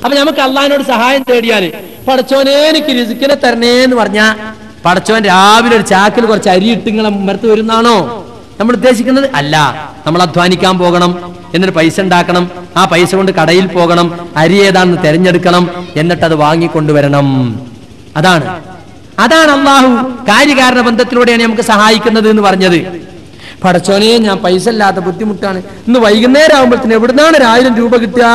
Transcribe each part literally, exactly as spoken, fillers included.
അപ്പൊ നമുക്ക് അള്ളാഹിനോട് സഹായം തേടിയാല് പടച്ചോനെ എനിക്ക് റിസ്കിനെ തരണേന്ന് പറഞ്ഞാ പടച്ചോൻ രാവിലെ ഒരു ചാക്കിൽ കുറച്ച് അരി ഇട്ട് നിങ്ങളെ മരത്ത് വരുന്നാണോ നമ്മൾ ഉദ്ദേശിക്കുന്നത്? അല്ല. നമ്മൾ അധ്വാനിക്കാൻ പോകണം, എന്നിട്ട് പൈസ ഉണ്ടാക്കണം, ആ പൈസ കൊണ്ട് കടയിൽ പോകണം, അരി ഏതാണെന്ന് തെരഞ്ഞെടുക്കണം, എന്നിട്ട് അത് വാങ്ങിക്കൊണ്ടുവരണം. അതാണ് അതാണ് അള്ളാഹു കാര്യകാരണ ബന്ധത്തിലൂടെയാണ് നമുക്ക് സഹായിക്കുന്നത് എന്ന് പറഞ്ഞത്. പടച്ചോനെ ഞാൻ പൈസ ഇല്ലാത്ത ബുദ്ധിമുട്ടാണ്, ഇന്ന് വൈകുന്നേരം ആകുമ്പോഴത്തേന് എവിടുന്നാണ് ഒരു ആയിരം രൂപ കിട്ടുക?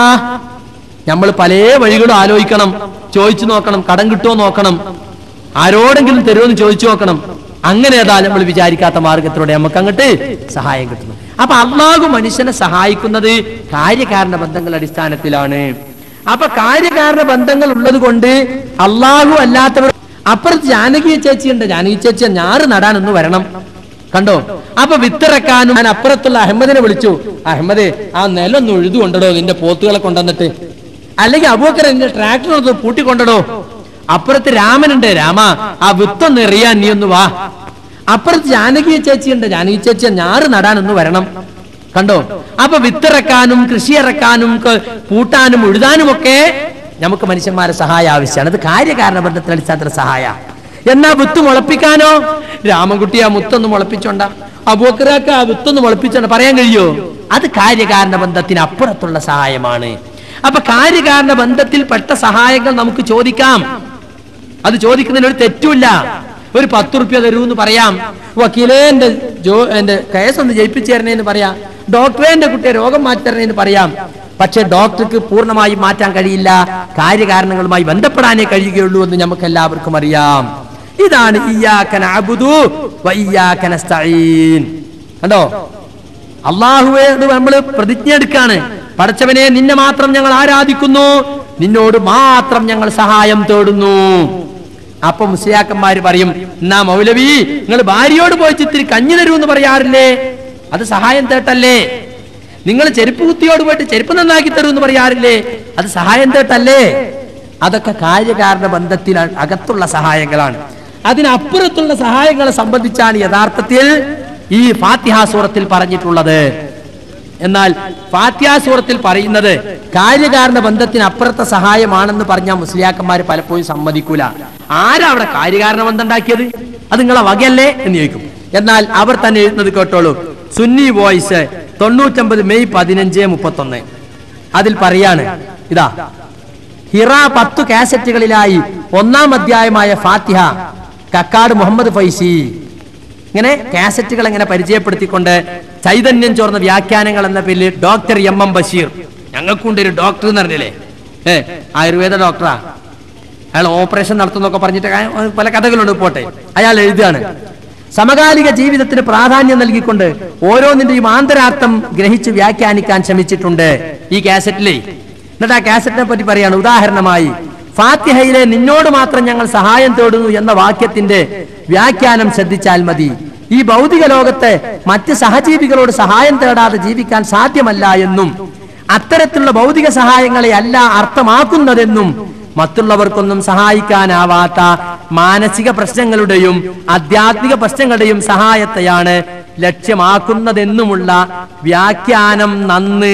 നമ്മൾ പല വഴികളും ആലോചിക്കണം, ചോദിച്ചു നോക്കണം, കടം കിട്ടുമോ നോക്കണം, ആരോടെങ്കിലും തരുമെന്ന് ചോദിച്ചു നോക്കണം. അങ്ങനെ ഏതാ നമ്മൾ വിചാരിക്കാത്ത മാർഗത്തിലൂടെ നമുക്ക് അങ്ങോട്ട് സഹായം കിട്ടുന്നു. അപ്പൊ അള്ളാഹു മനുഷ്യനെ സഹായിക്കുന്നത് കാര്യകാരണ ബന്ധങ്ങളുടെ അടിസ്ഥാനത്തിലാണ്. അപ്പൊ കാര്യകാരണ ബന്ധങ്ങൾ ഉള്ളത് കൊണ്ട് അള്ളാഹു അല്ലാത്തവർ അപ്പുറത്ത് ജാനകി ചേച്ചി ഉണ്ട്, ജാനകി ചേച്ചി ഞാറ് നടാനൊന്ന് വരണം, കണ്ടോ? അപ്പൊ വിത്തിറക്കാനും ഞാൻ അപ്പുറത്തുള്ള അഹമ്മദിനെ വിളിച്ചു, അഹമ്മദേ ആ നിലൊന്ന് ഉഴുതു കൊണ്ടടോ നിന്റെ പോത്തുകളെ കൊണ്ടുവന്നിട്ട്, അല്ലെങ്കിൽ അബൂബക്കർ നിന്റെ ട്രാക്ടർ പൂട്ടിക്കൊണ്ടടോ. അപ്പുറത്ത് രാമനുണ്ട്, രാമ ആ വിത്തൊന്ന് എറിയാൻ നീ ഒന്ന് വാ. അപ്പുറത്ത് ജാനകി ചേച്ചി ഉണ്ട്, ജാനകി ചേച്ചി ഞാറ് നടാനൊന്ന് വരണം, കണ്ടോ? അപ്പൊ വിത്തിറക്കാനും കൃഷി ഇറക്കാനും പൂട്ടാനും ഉഴുതാനും ഒക്കെ നമുക്ക് മനുഷ്യന്മാരെ സഹായം ആവശ്യമാണ്. അത് കാര്യകാരണ ബന്ധത്തിന് അടിസ്ഥാനത്തിൽ സഹായ. എന്നാ വിത്ത് മുളപ്പിക്കാനോ? രാമൻകുട്ടി ആ മുത്തൊന്ന് മുളപ്പിച്ചോണ്ട, അബൂബക്കർക്ക് ആ വിത്തൊന്ന് മുളപ്പിച്ചോണ്ട പറയാൻ കഴിയോ? അത് കാര്യകാരണ ബന്ധത്തിന് അപ്പുറത്തുള്ള സഹായമാണ്. അപ്പൊ കാര്യകാരണ ബന്ധത്തിൽപ്പെട്ട സഹായങ്ങൾ നമുക്ക് ചോദിക്കാം, അത് ചോദിക്കുന്നതിന് ഒരു തെറ്റുമില്ല. ഒരു പത്ത് റുപ്യ തരൂന്ന് പറയാം, വക്കീലേ എന്റെ ജോ എന്റെ കേസ് ഒന്ന് ജയിപ്പിച്ചു തരണേന്ന് പറയാം, ഡോക്ടറെ എന്റെ കുട്ടിയെ രോഗം മാറ്റി തരണേന്ന് പറയാം. പക്ഷെ ഡോക്ടർക്ക് പൂർണ്ണമായി മാറ്റാൻ കഴിയില്ല, കാര്യകാരണങ്ങളുമായി ബന്ധപ്പെടാനേ കഴിയുകയുള്ളൂ എന്ന് നമുക്ക് എല്ലാവർക്കും അറിയാം. ഇതാണ് ഇയ്യാക നഅ്ബുദു വ ഇയ്യാക നസ്തഈൻ. കണ്ടോ, അല്ലാഹുവോട് നമ്മൾ പ്രതിജ്ഞ എടുക്കാണ്, പടച്ചവനെ നിന്നെ മാത്രം ഞങ്ങൾ ആരാധിക്കുന്നു, നിന്നോട് മാത്രം ഞങ്ങൾ സഹായം തേടുന്നു. അപ്പൊ മുസ്ലിയാക്കന്മാര് പറയും, എന്നാ മൗലവി നിങ്ങൾ ഭാര്യയോട് പോയി ഇത്തിരി കഞ്ഞി തരൂ എന്ന് പറയാറില്ലേ, അത് സഹായം തേട്ടല്ലേ? നിങ്ങൾ ചെരുപ്പ് കുത്തിയോട് പോയിട്ട് ചെരുപ്പ് നന്നാക്കി തരൂ എന്ന് പറയാറില്ലേ, അത് സഹായം തേട്ടല്ലേ? അതൊക്കെ കാര്യകാരണ ബന്ധത്തിൽ അകത്തുള്ള സഹായങ്ങളാണ്. അതിനപ്പുറത്തുള്ള സഹായങ്ങളെ സംബന്ധിച്ചാണ് യഥാർത്ഥത്തിൽ ഈ ഫാത്തിഹ സൂറത്തിൽ പറഞ്ഞിട്ടുള്ളത്. എന്നാൽ ഫാത്തിഹ സൂറത്തിൽ പറയുന്നത് കാര്യകാരണ ബന്ധത്തിന് അപ്പുറത്തെ സഹായമാണെന്ന് പറഞ്ഞാൽ മുസ്ലിയാക്കന്മാർ പലപ്പോഴും സമ്മതിക്കൂല. ആരാ അവിടെ കാര്യകാരണ ബന്ധം ഉണ്ടാക്കിയത്? അത് നിങ്ങളെ വകയല്ലേ എന്ന് ചോദിക്കും. എന്നാൽ അവർ തന്നെ എഴുതുന്നത് കേട്ടോളൂ. സുന്നി വോയിസ് തൊണ്ണൂറ്റൊമ്പത് മെയ് പതിനഞ്ച് മുപ്പത്തൊന്ന് അതിൽ പറയാണ്, ഇതാ ഹിറ പത്തു കാസറ്റുകളിലായി ഒന്നാം അധ്യായമായ ഫാത്തിഹ കക്കാട് മുഹമ്മദ് ഫൈസി ഇങ്ങനെ കാസറ്റുകൾ എങ്ങനെ പരിചയപ്പെടുത്തിക്കൊണ്ട് ചൈതന്യം ചോർന്ന വ്യാഖ്യാനങ്ങൾ എന്ന പേരിൽ ഡോക്ടർ എം എം ബഷീർ, ഞങ്ങൾക്കുണ്ട് ഒരു ഡോക്ടർ എന്ന് പറഞ്ഞില്ലേ, ഏ ആയുർവേദ ഡോക്ടറാ, അയാൾ ഓപ്പറേഷൻ നടത്തുന്നൊക്കെ പറഞ്ഞിട്ട് പല കഥകളുണ്ട്, പോട്ടെ. അയാൾ എഴുതുകയാണ്, സമകാലിക ജീവിതത്തിന് പ്രാധാന്യം നൽകിക്കൊണ്ട് ഓരോന്നിന്റെയും ആന്തരാർത്ഥം ഗ്രഹിച്ച് വ്യാഖ്യാനിക്കാൻ ശ്രമിച്ചിട്ടുണ്ട് ഈ കാസറ്റിലെ. എന്നിട്ട് ആ കാസറ്റിനെ പറ്റി പറയാണ്, ഉദാഹരണമായി ഫാത്തിഹയിലെ നിന്നോട് മാത്രം ഞങ്ങൾ സഹായം തേടുന്നു എന്ന വാക്യത്തിന്റെ വ്യാഖ്യാനം ശ്രദ്ധിച്ചാൽ മതി. ഈ ഭൗതിക ലോകത്തെ മറ്റ് സഹജീവികളോട് സഹായം തേടാതെ ജീവിക്കാൻ സാധ്യമല്ല എന്നും അത്തരത്തിലുള്ള ഭൗതിക സഹായങ്ങളെ അല്ല അർത്ഥമാക്കുന്നതെന്നും മറ്റുള്ളവർക്കൊന്നും സഹായിക്കാനാവാത്ത മാനസിക പ്രശ്നങ്ങളുടെയും ആധ്യാത്മിക പ്രശ്നങ്ങളുടെയും സഹായത്തെയാണ് ലക്ഷ്യമാക്കുന്നതെന്നുമുള്ള വ്യാഖ്യാനം നന്ന്.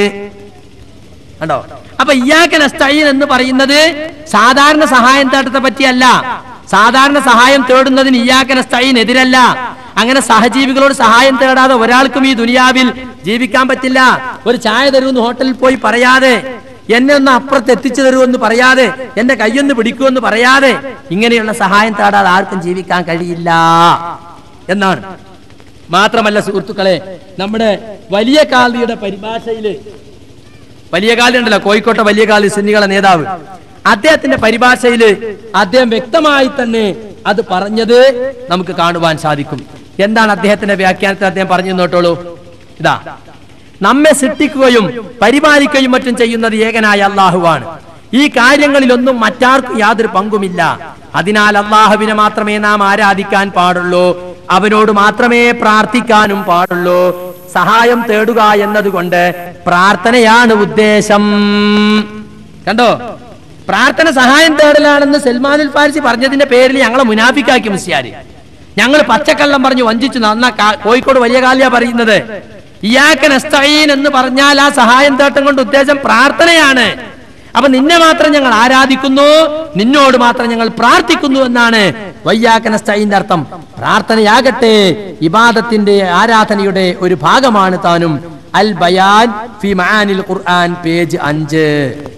കണ്ടോ? അപ്പൊ ഇയ്യാക നസ്തഈൻ എന്ന് പറയുന്നത് സാധാരണ സഹായം തേടത്തെ പറ്റിയല്ല. സാധാരണ സഹായം തേടുന്നതിന് ഇയ്യാക നസ്തഈൻ എതിരല്ല. അങ്ങനെ സഹജീവികളോട് സഹായം തേടാതെ ഒരാൾക്കും ഈ ദുനിയാവിൽ ജീവിക്കാൻ പറ്റില്ല. ഒരു ചായ തരുമെന്ന് ഹോട്ടലിൽ പോയി പറയാതെ, എന്നെ ഒന്ന് അപ്പുറത്ത് എത്തിച്ചു തരുമെന്ന് പറയാതെ, എന്റെ കയ്യൊന്ന് പിടിക്കുമെന്ന് പറയാതെ ഇങ്ങനെയുള്ള സഹായം തേടാതെ ആർക്കും ജീവിക്കാൻ കഴിയില്ല എന്നാണ്. മാത്രമല്ല സുഹൃത്തുക്കളെ, നമ്മുടെ വലിയ കാളിയുടെ പരിഭാഷയില്, വലിയ കാളി ഉണ്ടല്ലോ, കോഴിക്കോട്ടെ വലിയ കാളി സുന്നികളെ നേതാവ്, അദ്ദേഹത്തിന്റെ പരിഭാഷയില് അദ്ദേഹം വ്യക്തമായി തന്നെ അത് പറഞ്ഞത് നമുക്ക് കാണുവാൻ സാധിക്കും. എന്താണ് അദ്ദേഹത്തിന്റെ വ്യാഖ്യാനത്തിൽ അദ്ദേഹം പറഞ്ഞു നോട്ടോളൂ. ഇതാ, നമ്മെ സൃഷ്ടിക്കുകയും പരിപാലിക്കുകയും മറ്റും ചെയ്യുന്നത് ഏകനായ അള്ളാഹുവാണ്. ഈ കാര്യങ്ങളിലൊന്നും മറ്റാർക്കും യാതൊരു പങ്കുമില്ല. അതിനാൽ അള്ളാഹുവിനെ മാത്രമേ നാം ആരാധിക്കാൻ പാടുള്ളൂ, അവനോട് മാത്രമേ പ്രാർത്ഥിക്കാനും പാടുള്ളൂ. സഹായം തേടുക എന്നതുകൊണ്ട് പ്രാർത്ഥനയാണ് ഉദ്ദേശം. കണ്ടോ, പ്രാർത്ഥന സഹായം തേടലാണെന്ന് സൽമാനുൽ ഫാരിസി പറഞ്ഞതിന്റെ പേരിൽ ഞങ്ങളെ മുനാഫിക്കാക്കി മുസ്ലിയാര്. ഞങ്ങൾ പച്ചക്കള്ളം പറഞ്ഞു വഞ്ചിച്ചു. നന്ന കോഴിക്കോട് വലിയ കാലിയാ പറയുന്നത്, ഇയ്യാക നസ്തഈൻ എന്ന് പറഞ്ഞാൽ ആ സഹായം തേട്ടം കൊണ്ട് ഉദ്ദേശം പ്രാർത്ഥനയാണ്. അപ്പൊ നിന്നെ മാത്രം ഞങ്ങൾ ആരാധിക്കുന്നു, നിന്നോട് മാത്രം ഞങ്ങൾ പ്രാർത്ഥിക്കുന്നു എന്നാണ് വയ്യാക നസ്തഈന്റെ അർത്ഥം. പ്രാർത്ഥനയാകട്ടെ ഇബാദത്തിന്റെ ആരാധനയുടെ ഒരു ഭാഗമാണ് താനും. അൽ ബയാൻ ഫി മആനിൽ ഖുർആൻ പേജ് അഞ്ച്.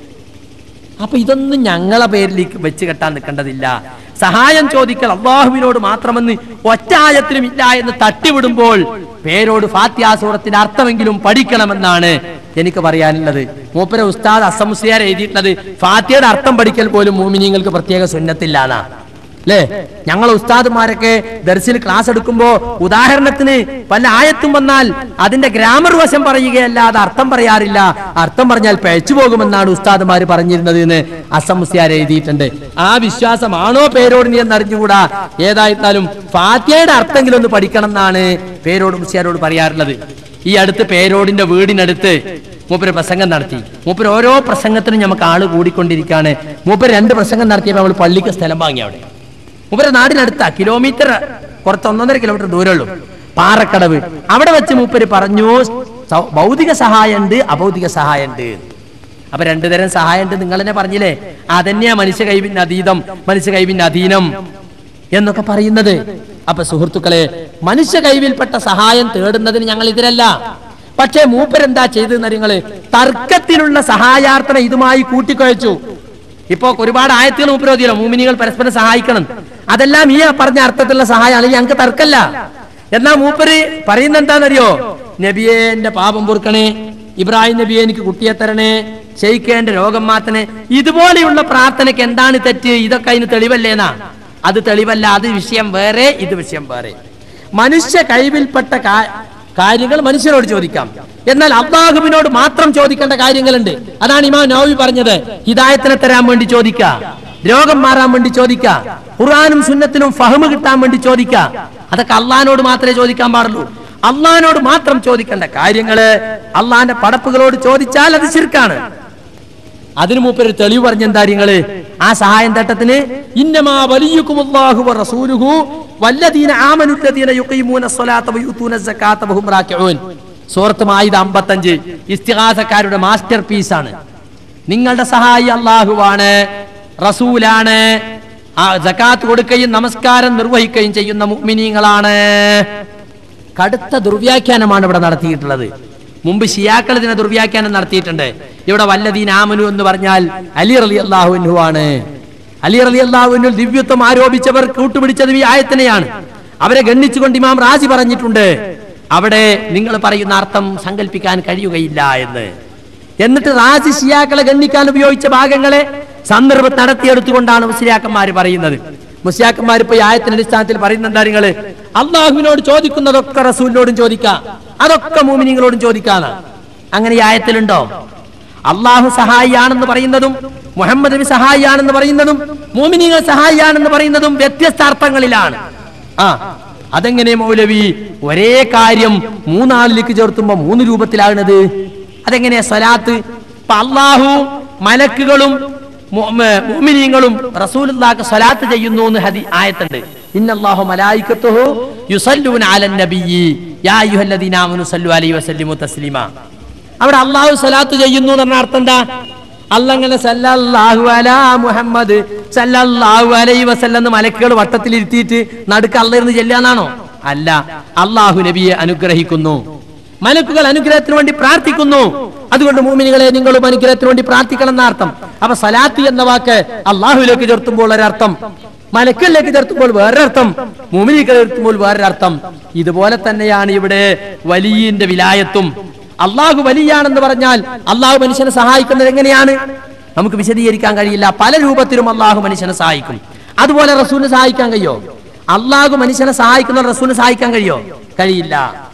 അപ്പൊ ഇതൊന്നും ഞങ്ങളെ പേരിലേക്ക് വെച്ച് കെട്ടാൻ നിൽക്കേണ്ടതില്ല. സഹായം ചോദിക്കൽ അള്ളാഹുവിനോട് മാത്രമെന്ന് ഒറ്റ ആയത്തിലും ഇല്ല എന്ന് തട്ടിവിടുമ്പോൾ പേരോട് ഫാത്തിഹ സൂറത്തിന്റെ അർത്ഥമെങ്കിലും പഠിക്കണമെന്നാണ് എനിക്ക് പറയാനുള്ളത്. മൂപ്പര ഉസ്താദ് അസം മുസ്ലിയാർ എഴുതിയിട്ടുള്ളത് ഫാത്തിഹയുടെ അർത്ഥം പഠിക്കൽ പോലും മുഅ്മിനീങ്ങൾക്ക് പ്രത്യേക സുന്നത്തില്ലാന്നാ അല്ലേ? ഞങ്ങൾ ഉസ്താദുമാരൊക്കെ ദർസിൽ ക്ലാസ് എടുക്കുമ്പോ ഉദാഹരണത്തിന് പല ആയത്തും വന്നാൽ അതിന്റെ ഗ്രാമർ വശം പറയുകയല്ലാതെ അർത്ഥം പറയാറില്ല. അർത്ഥം പറഞ്ഞാൽ പഴച്ചു പോകുമെന്നാണ് ഉസ്താദുമാര് പറഞ്ഞിരുന്നത് എന്ന് അസം മുസ്ലിയാർ എഴുതിയിട്ടുണ്ട്. ആ വിശ്വാസമാണോ പേരോട് നീ എന്നറിഞ്ഞുകൂടാ. ഏതായിരുന്നാലും ഫാത്തിഹയുടെ അർത്ഥമെങ്കിലും ഒന്ന് പഠിക്കണം എന്നാണ് പേരോട് മുസ്ലിയാരോട് പറയാറുള്ളത്. ഈ അടുത്ത് പേരോടിന്റെ വീടിനടുത്ത് മൂപ്പര് പ്രസംഗം നടത്തി. മൂപ്പര് ഓരോ പ്രസംഗത്തിനും നമുക്ക് ആള് കൂടിക്കൊണ്ടിരിക്കുകയാണ്. മൂപ്പര് രണ്ട് പ്രസംഗം നടത്തിയപ്പോൾ നമ്മൾ പള്ളിക്ക് സ്ഥലം വാങ്ങി. അവിടെ മൂപ്പര് നാടിനടുത്ത കിലോമീറ്റർ കുറച്ച് ഒന്നൊന്നര കിലോമീറ്റർ ദൂരമുള്ളൂ, പാറക്കടവ്. അവിടെ വെച്ച് മൂപ്പര് പറഞ്ഞു ഭൗതിക സഹായമുണ്ട്, അഭൗതിക സഹായമുണ്ട്. അപ്പൊ രണ്ടു തരം സഹായമുണ്ട് നിങ്ങൾ തന്നെ പറഞ്ഞില്ലേ, അതന്നെയാ മനുഷ്യ കൈവിന് അതീതം, മനുഷ്യ കൈവിന് അധീനം എന്നൊക്കെ പറയുന്നത്. അപ്പൊ സുഹൃത്തുക്കളെ, മനുഷ്യ കൈവിൽപ്പെട്ട സഹായം തേടുന്നതിന് ഞങ്ങൾ എതിരല്ല. പക്ഷേ മൂപ്പരെന്താ ചെയ്തെന്ന് നിങ്ങള് തർക്കത്തിലുള്ള സഹായാർത്ഥന ഇതുമായി കൂട്ടിക്കുഴച്ചു. ഇപ്പൊ ഒരുപാട് ആയത്തുകൾ മൂപ്പര് ഓതിയല്ലോ, മുഅ്മിനീങ്ങൾ പരസ്പരം സഹായിക്കണം. അതെല്ലാം ഈ പറഞ്ഞ അർത്ഥത്തിലുള്ള സഹായമാണ്, ഞങ്ങൾക്ക് തർക്കല്ല. എന്നാ മൂപ്പര് പറയുന്ന എന്താണെന്നറിയോ? നബിയെ എന്റെ പാപം പൊറുക്കണേ, ഇബ്രാഹിം നബിയെ എനിക്ക് കുട്ടിയെ തരണേ, ഷെയ്ഖേന്റെ രോഗം മാറ്റണേ, ഇതുപോലെയുള്ള പ്രാർത്ഥനയ്ക്ക് എന്താണ് തെറ്റ്? ഇതൊക്കെ അതിന് തെളിവല്ലേന്നാ? അത് തെളിവല്ല, അത് വിഷയം വേറെ, ഇത് വിഷയം വേറെ. മനുഷ്യ കഴിവിൽപ്പെട്ട കാര്യങ്ങൾ മനുഷ്യരോട് ചോദിക്കാം, എന്നാൽ അല്ലാഹുവിനോട് മാത്രം ചോദിക്കേണ്ട കാര്യങ്ങളുണ്ട്. അതാണ് ഇമാം നവവി പറഞ്ഞത്. ഹിദായത്തിനെ തരാൻ വേണ്ടി ചോദിക്ക, രോഗം മാറാൻ വേണ്ടി ചോദിക്ക, ഖുർആനും സുന്നത്തിനും ഫഹ്മ് കിട്ടാൻ വേണ്ടി ചോദിക്ക. അതൊക്കെ അള്ളാഹിനോട് മാത്രമേ ചോദിക്കാൻ പാടുള്ളൂ. അള്ളാഹിനോട് മാത്രം ചോദിക്കേണ്ട കാര്യങ്ങള് അള്ളാഹിന്റെ പടപ്പുകളോട് ചോദിച്ചാൽ അത് ശിർക്കാണ്. അതിനു മൂപ്പര് തെളിവ് പറഞ്ഞ എന്താ കാര്യങ്ങള്? ആ സഹായം തട്ടത്തിന് ഇന്നമാ വലിയുകുമുല്ലാഹു വറസൂലുഹു വല്ലദീന ആമനുല്ലദീന യുഖീമൂന സ്വലാത്ത വയുതൂന സകാത്ത വഹും റാകിഊൻ. സൂറത്ത് മാഇദ അമ്പത്തഞ്ച് ഇസ്തിഗാസക്കാരുടെ മാസ്റ്റർ പീസ് ആണ്. നിങ്ങളുടെ സഹായി അല്ലാഹുവാണ്, റസൂലാണ്, ആ സകാത്ത് കൊടുക്കുകയും നമസ്കാരം നിർവഹിക്കുകയും ചെയ്യുന്ന മുഅ്മിനീങ്ങളാണ്. കടുത്ത ദുർവ്യാഖ്യാനമാണ് ഇവിടെ നടത്തിയിട്ടുള്ളത്. മുമ്പ് ഷിയാക്കൾ ഇതിനെ ദുർവ്യാഖ്യാനം നടത്തിയിട്ടുണ്ട്. ഇവിടെ വല്ലദീന ആമനു എന്ന് പറഞ്ഞാൽ അലി റളിയല്ലാഹു അൻഹു ആണ്. അലി റളിയല്ലാഹു അൻഹു ദിവ്യത്വം ആരോപിച്ചവർ കൂട്ടുപിടിച്ചത് ഈ ആയത്തിനെയാണ്. അവരെ ഗണ്ണിച്ചുകൊണ്ട് ഇമാം റാസി പറഞ്ഞിട്ടുണ്ട്, അവിടെ നിങ്ങൾ പറയുന്ന അർത്ഥം സങ്കല്പിക്കാൻ കഴിയുകയില്ല എന്ന്. എന്നിട്ട് റാസി ഷിയാക്കളെ ഗണ്ണിക്കാൻ ഉപയോഗിച്ച ഭാഗങ്ങളെ സന്ദർഭം നടത്തിയെടുത്തുകൊണ്ടാണ് മുസ്ലിയാക്കന്മാർ പറയുന്നത്. മുസ്ലിയാക്കന്മാർ ഇപ്പൊ ഈ ആയത്തിന്റെ അടിസ്ഥാനത്തിൽ പറയുന്ന എന്താ നിങ്ങള്? അള്ളാഹുവിനോട് ചോദിക്കുന്നതൊക്കെ റസൂലിനോടും ചോദിക്കാം, അതൊക്കെ മുഅ്മിനീങ്ങളോടും ചോദിക്കാന്ന്. അങ്ങനെ ഈ ആയത്തിലുണ്ടോ? അള്ളാഹു സഹായിയാണെന്ന് പറയുന്നതും മുഹമ്മദ് നബി സഹായിയാണെന്ന് പറയുന്നതും മുഅ്മിനീങ്ങൾ സഹായിയാണെന്ന് പറയുന്നതും വ്യത്യസ്ത അർത്ഥങ്ങളിലാണ്. ആ അതെങ്ങനെ മൗലവി ഒരേ കാര്യം മൂന്നാളിലേക്ക് ചേർത്തുമ്പോ മൂന്ന് രൂപത്തിലാകുന്നത്? അതെങ്ങനെയാ? സ്വലാത്ത് ഇപ്പൊ അള്ളാഹു മലക്കുകളും മുഅ്മിനീങ്ങളും റസൂലുള്ളാഹിക്ക് സ്വലാത്ത് ചെയ്യുന്നു എന്ന് ഹദീ ആയത്തുണ്ട്. ഇന്നല്ലാഹു മലായികത്തുഹു യുസല്ലൂന അലൻ നബിയ്യി യാ അയ്യുഹല്ലദീന ആമനു സല്ലു അലൈഹി വസല്ലിമു തസ്ലീമാ. അവിടെ അള്ളാഹു സ്വലാത്ത് ചെയ്യുന്നു എന്ന് പറഞ്ഞ അർത്ഥം എന്താ? അല്ലങ്ങനെ സല്ലല്ലാഹു അലാ മുഹമ്മദ് സല്ലല്ലാഹു അലൈഹി വസല്ലം എന്ന് മലക്കുകൾ വട്ടത്തിലിരുത്തിയിട്ട് നടുക്ക് അല്ലാഹ് ഇരുന്ന് ചെല്ലാന്നാണോ? അല്ല, അള്ളാഹു നബിയെ അനുഗ്രഹിക്കുന്നു, മലക്കുകൾ അനുഗ്രഹത്തിന് വേണ്ടി പ്രാർത്ഥിക്കുന്നു. അതുകൊണ്ട് മുഅ്മിനീങ്ങളെ നിങ്ങളും അനുഗ്രഹത്തിന് വേണ്ടി പ്രാർത്ഥിക്കണം എന്ന അർത്ഥം. അപ്പൊ സലാത്ത് എന്ന വാക്ക് അള്ളാഹുവിലേക്ക് ചേർത്തുമ്പോൾ ഒരർത്ഥം, മലക്കുകളിലേക്ക് ചേർത്തുമ്പോൾ വേറൊരർത്ഥം, മുഅ്മിനീങ്ങളെ ചേർത്തുമ്പോൾ വേറൊരർത്ഥം. ഇതുപോലെ തന്നെയാണ് ഇവിടെ വലിയിന്റെ വിലായത്തും. അള്ളാഹു വലിയാണെന്ന് പറഞ്ഞാൽ അള്ളാഹു മനുഷ്യനെ സഹായിക്കുന്നത് എങ്ങനെയാണ് നമുക്ക് വിശദീകരിക്കാൻ കഴിയില്ല. പല രൂപത്തിലും അള്ളാഹു മനുഷ്യനെ സഹായിക്കും. അതുപോലെ റസൂലിനെ സഹായിക്കാൻ കഴിയോ? അള്ളാഹു മനുഷ്യനെ സഹായിക്കുന്ന റസൂലിനെ സഹായിക്കാൻ കഴിയോ? കഴിയില്ല.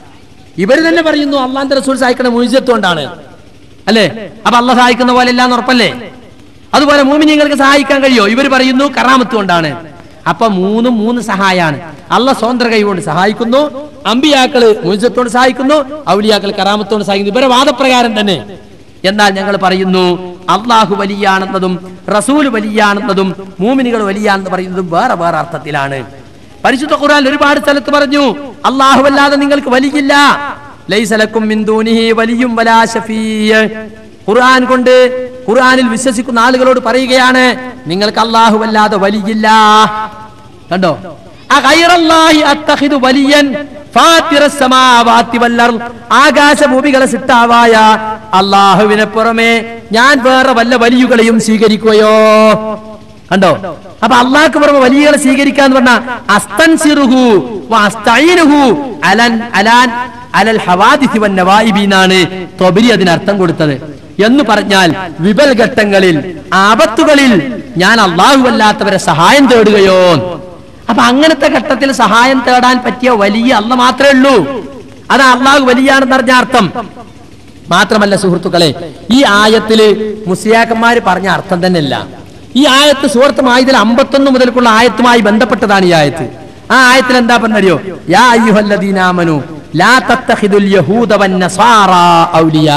ഇവർ തന്നെ പറയുന്നു അള്ളാന്റെ റസൂൽ സഹായിക്കുന്ന മുഅ്ജിസത്ത് കൊണ്ടാണ്, അല്ലേ? അപ്പൊ അള്ളാഹ് സഹായിക്കുന്ന പോലെ അല്ലാന്ന് ഉറപ്പല്ലേ? അതുപോലെ മുഅ്മിനീങ്ങൾക്ക് സഹായിക്കാൻ കഴിയോ? ഇവർ പറയുന്നു കറാമത്ത് കൊണ്ടാണ്. അപ്പൊ മൂന്നും മൂന്ന് സഹായാണ്. അള്ളാഹ് സ്വന്തം കൈ കൊണ്ട് സഹായിക്കുന്നു, അമ്പിയാക്കള് മുഅ്ജിസത്തോട് സഹായിക്കുന്നു, ഔലിയാക്കൾ കറാമത്തോട് സഹായിക്കുന്നു. ഇവരെ വാദപ്രകാരം തന്നെ. എന്നാൽ ഞങ്ങൾ പറയുന്നു അള്ളാഹു വലിയാണെന്നതും റസൂൽ വലിയാണെന്നതും മുഅ്മിനീകൾ വലിയാണെന്ന് പറയുന്നതും വേറെ വേറെ അർത്ഥത്തിലാണ്. പരിശുദ്ധ ഖുർആൻ ഒരുപാട് സ്ഥലത്ത് പറഞ്ഞു അല്ലാഹു അല്ലാതെ നിങ്ങൾക്ക് വലിയില്ല. ലൈസ ലക്കും മിൻ ദൂനിഹി വലിയ്യും വലാ ശഫീഅ്. ഖുർആൻ കൊണ്ട് ഖുർആനിൽ വിശ്വസിക്കുന്ന ആളുകളോട് പറയുകയാണ്, നിങ്ങൾക്ക് അല്ലാഹു അല്ലാതെ വലിയില്ല. കണ്ടോ, അഗൈറല്ലാഹി അത്തഖിദു വലിയൻ ഫാത്തിറസ് സമാവാതി വൽ അർദ്, ആകാശഭൂമികളെ സൃഷ്ടാവായ അല്ലാഹുവിനെ പുറമെ ഞാൻ വേറെ വല്ല വലിയുകളെയും സ്വീകരിക്കുകയോ? കണ്ടോ, അപ്പൊ അള്ളാഹ്ക്ക് പുറമെ വലിയകളെ സ്വീകരിക്കാന്ന് പറഞ്ഞാൽ അസ്തൻസിറുഹു വഅസ്തഈനുഹു അലൻ അലാൻ അലൽ ഹവാദിസി വൻ നവായിബി എന്നാണ് ത്വബരി അതിനർത്ഥം കൊടുത്തത്. എന്ന് പറഞ്ഞാൽ വിപൽ ഘട്ടങ്ങളിൽ, ആപത്തുകളിൽ ഞാൻ അള്ളാഹു അല്ലാത്തവരെ സഹായം തേടുകയോ? അപ്പൊ അങ്ങനത്തെ ഘട്ടത്തിൽ സഹായം തേടാൻ പറ്റിയ വലിയ അള്ളാഹ് മാത്രമേ ഉള്ളൂ. അതാ അള്ളാഹു വലിയാണെന്ന് പറഞ്ഞ അർത്ഥം. മാത്രമല്ല സുഹൃത്തുക്കളെ, ഈ ആയത്തില് മുസ്ലിയാക്കന്മാര് പറഞ്ഞ അർത്ഥം തന്നെയല്ല. ഈ ആയത്ത് സൂറത്ത് മാഇദയിൽ അമ്പത്തൊന്ന് മുതൽക്കുള്ള ആയത്തുമായി ബന്ധപ്പെട്ടതാണ് ഈ ആയത്ത്. ആ ആയത്തിൽ എന്താ പറഞ്ഞറിയോ? യാ അയ്യുഹല്ലദീന ആമനു ലാ തത്തഖിദുൽ യഹൂദ വന്നസാറാ ഔലിയാ,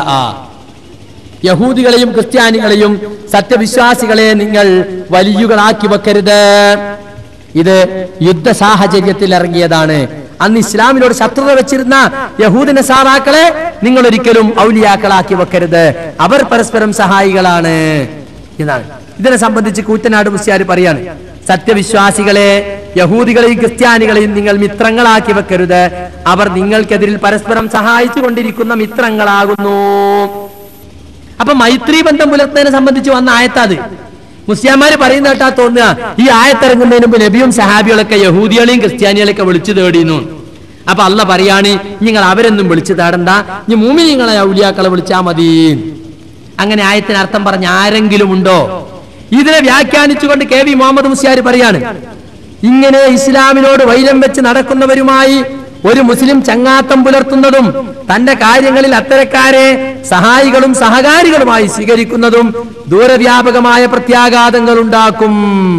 യഹൂദികളെയും ക്രിസ്ത്യാനികളെയും സത്യവിശ്വാസികളെ നിങ്ങൾ വലിയുകളാക്കി വെക്കരുത്. ഇത് യുദ്ധ സാഹചര്യത്തിൽ ഇറങ്ങിയതാണ്. അന്ന് ഇസ്ലാമിനോട് ശത്രുത വെച്ചിരുന്ന യഹൂദ നസാറാക്കളെ നിങ്ങൾ ഒരിക്കലും ഔലിയാക്കളാക്കി വെക്കരുത്, അവർ പരസ്പരം സഹായികളാണ് എന്നാണ്. ഇതിനെ സംബന്ധിച്ച് കൂറ്റനാട് മുസ്ലിയാർ പറയാണ്, സത്യവിശ്വാസികളെ യഹൂദികളെയും ക്രിസ്ത്യാനികളെയും നിങ്ങൾ മിത്രങ്ങളാക്കി വെക്കരുത്, അവർ നിങ്ങൾക്കെതിരിൽ പരസ്പരം സഹായിച്ചു കൊണ്ടിരിക്കുന്ന മിത്രങ്ങളാകുന്നു. അപ്പൊ മൈത്രി ബന്ധം പുലർത്തുന്നതിനെ സംബന്ധിച്ച് വന്ന ആയത്താത്. മുസ്ലിംമാര് പറയുന്ന കേട്ടാ തോന്നുക ഈ ആയത്തിറങ്ങുന്നതിന് മുമ്പ് നബിയും സഹാബികളൊക്കെ യഹൂദികളെയും ക്രിസ്ത്യാനികളെയൊക്കെ വിളിച്ചു തേടിയിരുന്നു. അപ്പൊ അള്ള പറയാണ്, നിങ്ങൾ അവരൊന്നും വിളിച്ചു തേടണ്ട, ഇനി മുഅ്മിനീങ്ങളെ ഔലിയാക്കളെ വിളിച്ചാ മതി. അങ്ങനെ ആയത്തിന് അർത്ഥം പറഞ്ഞ ആരെങ്കിലും ഉണ്ടോ? ഇതിനെ വ്യാഖ്യാനിച്ചുകൊണ്ട് കെ വി മുഹമ്മദ് മുസ്ലിയാർ പറയാണ്, ഇങ്ങനെ ഇസ്ലാമിനോട് വൈരം വെച്ച് നടക്കുന്നവരുമായി ഒരു മുസ്ലിം ചങ്ങാത്തം പുലർത്തുന്നതും തന്റെ കാര്യങ്ങളിൽ അത്തരക്കാരെ സഹായികളും സഹകാരികളുമായി സ്വീകരിക്കുന്നതും ദൂരവ്യാപകമായ പ്രത്യാഘാതങ്ങൾ ഉണ്ടാക്കും.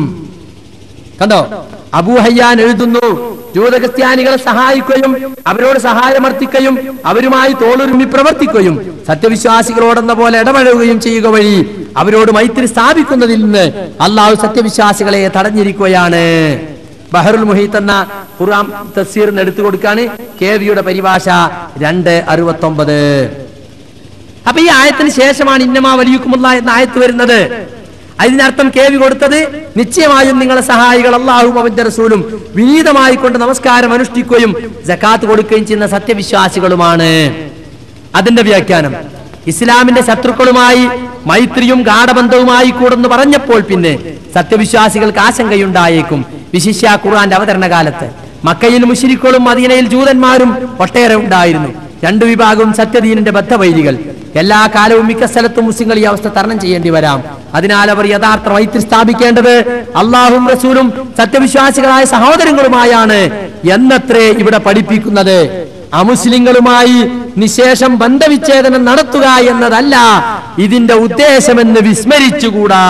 കണ്ടോ, അബൂ ഹയ്യാൻ എഴുതുന്നു, ജൂത ക്രിസ്ത്യാനികളെ സഹായിക്കുകയും അവരോട് സഹായമർത്ഥിക്കുകയും അവരുമായി തോളുരുമ്മി പ്രവർത്തിക്കുകയും സത്യവിശ്വാസികളോടെന്ന പോലെ ഇടപഴകുകയും ചെയ്യുക വഴി അവരോട് മൈത്രി സ്ഥാപിക്കുന്നതിൽ നിന്ന് അള്ളാഹു സത്യവിശ്വാസികളെ തടഞ്ഞിരിക്കുകയാണ്. ബഹറുൽ മുഹീത്ത് എന്ന ഖുർആൻ തഫ്സീറിന് എടുത്തു കൊടുക്കാണ് കെ വിയുടെ പരിഭാഷ രണ്ട് അറുപത്തി ഒമ്പത്. അപ്പൊ ഈ ആയത്തിന് ശേഷമാണ് ഇന്നമാ വലിയുക്കുമുള്ള എന്ന ആയത്ത് വരുന്നത്. അതിനർത്ഥം കെ വി കൊടുത്തത് നിശ്ചയമായും നിങ്ങളെ സഹായികൾ അല്ലാഹുവും അവന്റെ റസൂലും വിനീതമായി കൊണ്ട് നമസ്കാരം അനുഷ്ഠിക്കുകയും സകാത്ത് കൊടുക്കുകയും ചെയ്യുന്ന സത്യവിശ്വാസികളുമാണ്. അതിന്റെ വ്യാഖ്യാനം ഇസ്ലാമിന്റെ ശത്രുക്കളുമായി മൈത്രിയും ഗാഢബന്ധവുമായി കൂടെന്ന് പറഞ്ഞപ്പോൾ പിന്നെ സത്യവിശ്വാസികൾക്ക് ആശങ്കയുണ്ടായേക്കും. വിശിഷ്യ ഖുർആന്റെ അവതരണ കാലത്ത് മക്കയിൽ മുശ്രിക്കുകളും മദീനയിൽ ജൂതന്മാരും ഒട്ടേറെ ഉണ്ടായിരുന്നു. രണ്ടു വിഭാഗവും സത്യദീനിന്റെ ബദ്ധവൈരികൾ. എല്ലാ കാലവും മിക്ക സ്ഥലത്തും മുസ്ലിങ്ങൾ ഈ അവസ്ഥ തരണം ചെയ്യേണ്ടി വരാം. അതിനാൽ അവർ യഥാർത്ഥ മൈത്രി സ്ഥാപിക്കേണ്ടത് അള്ളാഹും റസൂലും സത്യവിശ്വാസികളായ സഹോദരങ്ങളുമായാണ് എന്നത്രേ ഇവിടെ പഠിപ്പിക്കുന്നത്. അമുസ്ലിങ്ങളുമായി നിശേഷം ബന്ധവിച്ഛേദനം നടത്തുക എന്നതല്ല ഇതിന്റെ ഉദ്ദേശമെന്ന് വിസ്മരിച്ചുകൂടാ.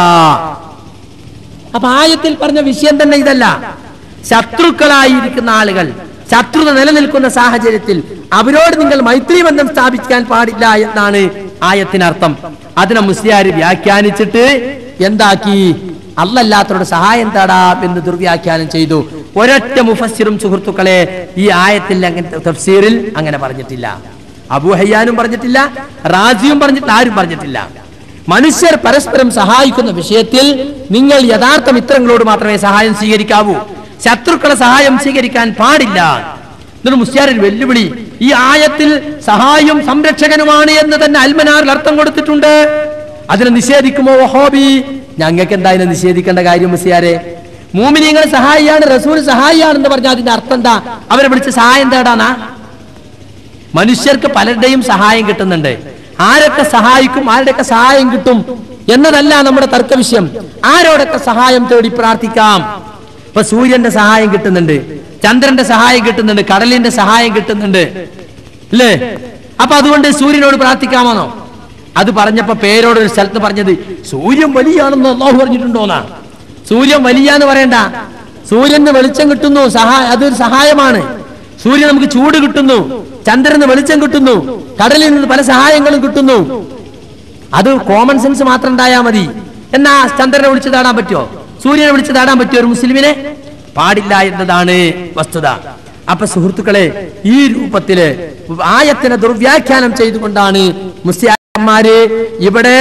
അപ്പൊ ആയത്തിൽ പറഞ്ഞ വിഷയം തന്നെ ഇതല്ല. ശത്രുക്കളായിരിക്കുന്ന ആളുകൾ, ശത്രുത നിലനിൽക്കുന്ന സാഹചര്യത്തിൽ അവരോട് നിങ്ങൾ മൈത്രി ബന്ധം സ്ഥാപിക്കാൻ പാടില്ല എന്നാണ് ആയത്തിനർത്ഥം. അതിനെ മുസ്ലിയാര് വ്യാഖ്യാനിച്ചിട്ട് എന്താക്കി? അല്ലല്ലാത്തവരുടെ സഹായം തേടാം എന്ന് ദുർവ്യാഖ്യാനം ചെയ്തു. ഒരൊറ്റ മുഫസ്സിറും സുഹൃത്തുക്കളെ ഈ ആയത്തിൽ അങ്ങനെ തഫ്സീറിൽ അങ്ങനെ പറഞ്ഞിട്ടില്ല. അബൂ ഹയ്യാനും പറഞ്ഞിട്ടില്ല, റാസിയും പറഞ്ഞിട്ടില്ല, ആരും പറഞ്ഞിട്ടില്ല. മനുഷ്യർ പരസ്പരം സഹായിക്കുന്ന വിഷയത്തിൽ നിങ്ങൾ യഥാർത്ഥ മിത്രങ്ങളോട് മാത്രമേ സഹായം സ്വീകരിക്കാവൂ, ശത്രുക്കളെ സഹായം സ്വീകരിക്കാൻ പാടില്ല. എന്നിട്ട് മുസ്ലിയാരിൽ വെല്ലുവിളി, ഈ ആയത്തിൽ സഹായം സംരക്ഷകനുമാണ് എന്ന് തന്നെ അൽമനാറിൽ അർത്ഥം കൊടുത്തിട്ടുണ്ട്. അതിനെ നിഷേധിക്കുമോ വഹാബി? ഞങ്ങൾക്ക് എന്താ ഇതിനെ നിഷേധിക്കേണ്ട കാര്യം മുസ്ലിയാരെ? മുഅ്മിനീങ്ങൾ സഹായിയാണ്, റസൂൽ സഹായിയാണെന്ന് പറഞ്ഞാൽ അതിന്റെ അർത്ഥം എന്താ? അവരെ വിളിച്ച് സഹായം തേടാനാ? മനുഷ്യർക്ക് പലരുടെയും സഹായം കിട്ടുന്നുണ്ട്. ആരൊക്കെ സഹായിക്കും, ആരുടെയൊക്കെ സഹായം കിട്ടും എന്നതല്ല നമ്മുടെ തർക്ക വിഷയം. ആരോടൊക്കെ സഹായം തേടി പ്രാർത്ഥിക്കാം? ഇപ്പൊ സൂര്യന്റെ സഹായം കിട്ടുന്നുണ്ട്, ചന്ദ്രന്റെ സഹായം കിട്ടുന്നുണ്ട്, കടലിന്റെ സഹായം കിട്ടുന്നുണ്ട്, അല്ലേ? അപ്പൊ അതുകൊണ്ട് സൂര്യനോട് പ്രാർത്ഥിക്കാമെന്നോ? അത് പറഞ്ഞപ്പോ പേരോട് ഒരു സ്ഥലത്ത് പറഞ്ഞത് സൂര്യൻ വലിയാണെന്ന് അല്ലാഹു പറഞ്ഞിട്ടുണ്ടോന്നാ. സൂര്യൻ വലിയ എന്ന് പറയണ്ട, സൂര്യന് വെളിച്ചം കിട്ടുന്നു, സഹായ അതൊരു സഹായമാണ്. സൂര്യൻ നമുക്ക് ചൂട് കിട്ടുന്നു, ചന്ദ്രന് വെളിച്ചം കിട്ടുന്നു, കടലിൽ നിന്ന് പല സഹായങ്ങളും കിട്ടുന്നു. അത് കോമൺ സെൻസ് മാത്രം ഉണ്ടായാൽ മതി. എന്നാ ചന്ദ്രനെ വിളിച്ച് താടാൻ പറ്റുമോ? സൂര്യനെ വിളിച്ച് താടാൻ പറ്റുമോ ഒരു മുസ്ലിമിനെ? പാടില്ല എന്നതാണ് വസ്തുത. അപ്പൊ സുഹൃത്തുക്കളെ, ഈ രൂപത്തില് ആയത്തിനെ ദുർവ്യാഖ്യാനം ചെയ്തുകൊണ്ടാണ് മുസ്ലിംമാര് ഇവിടെ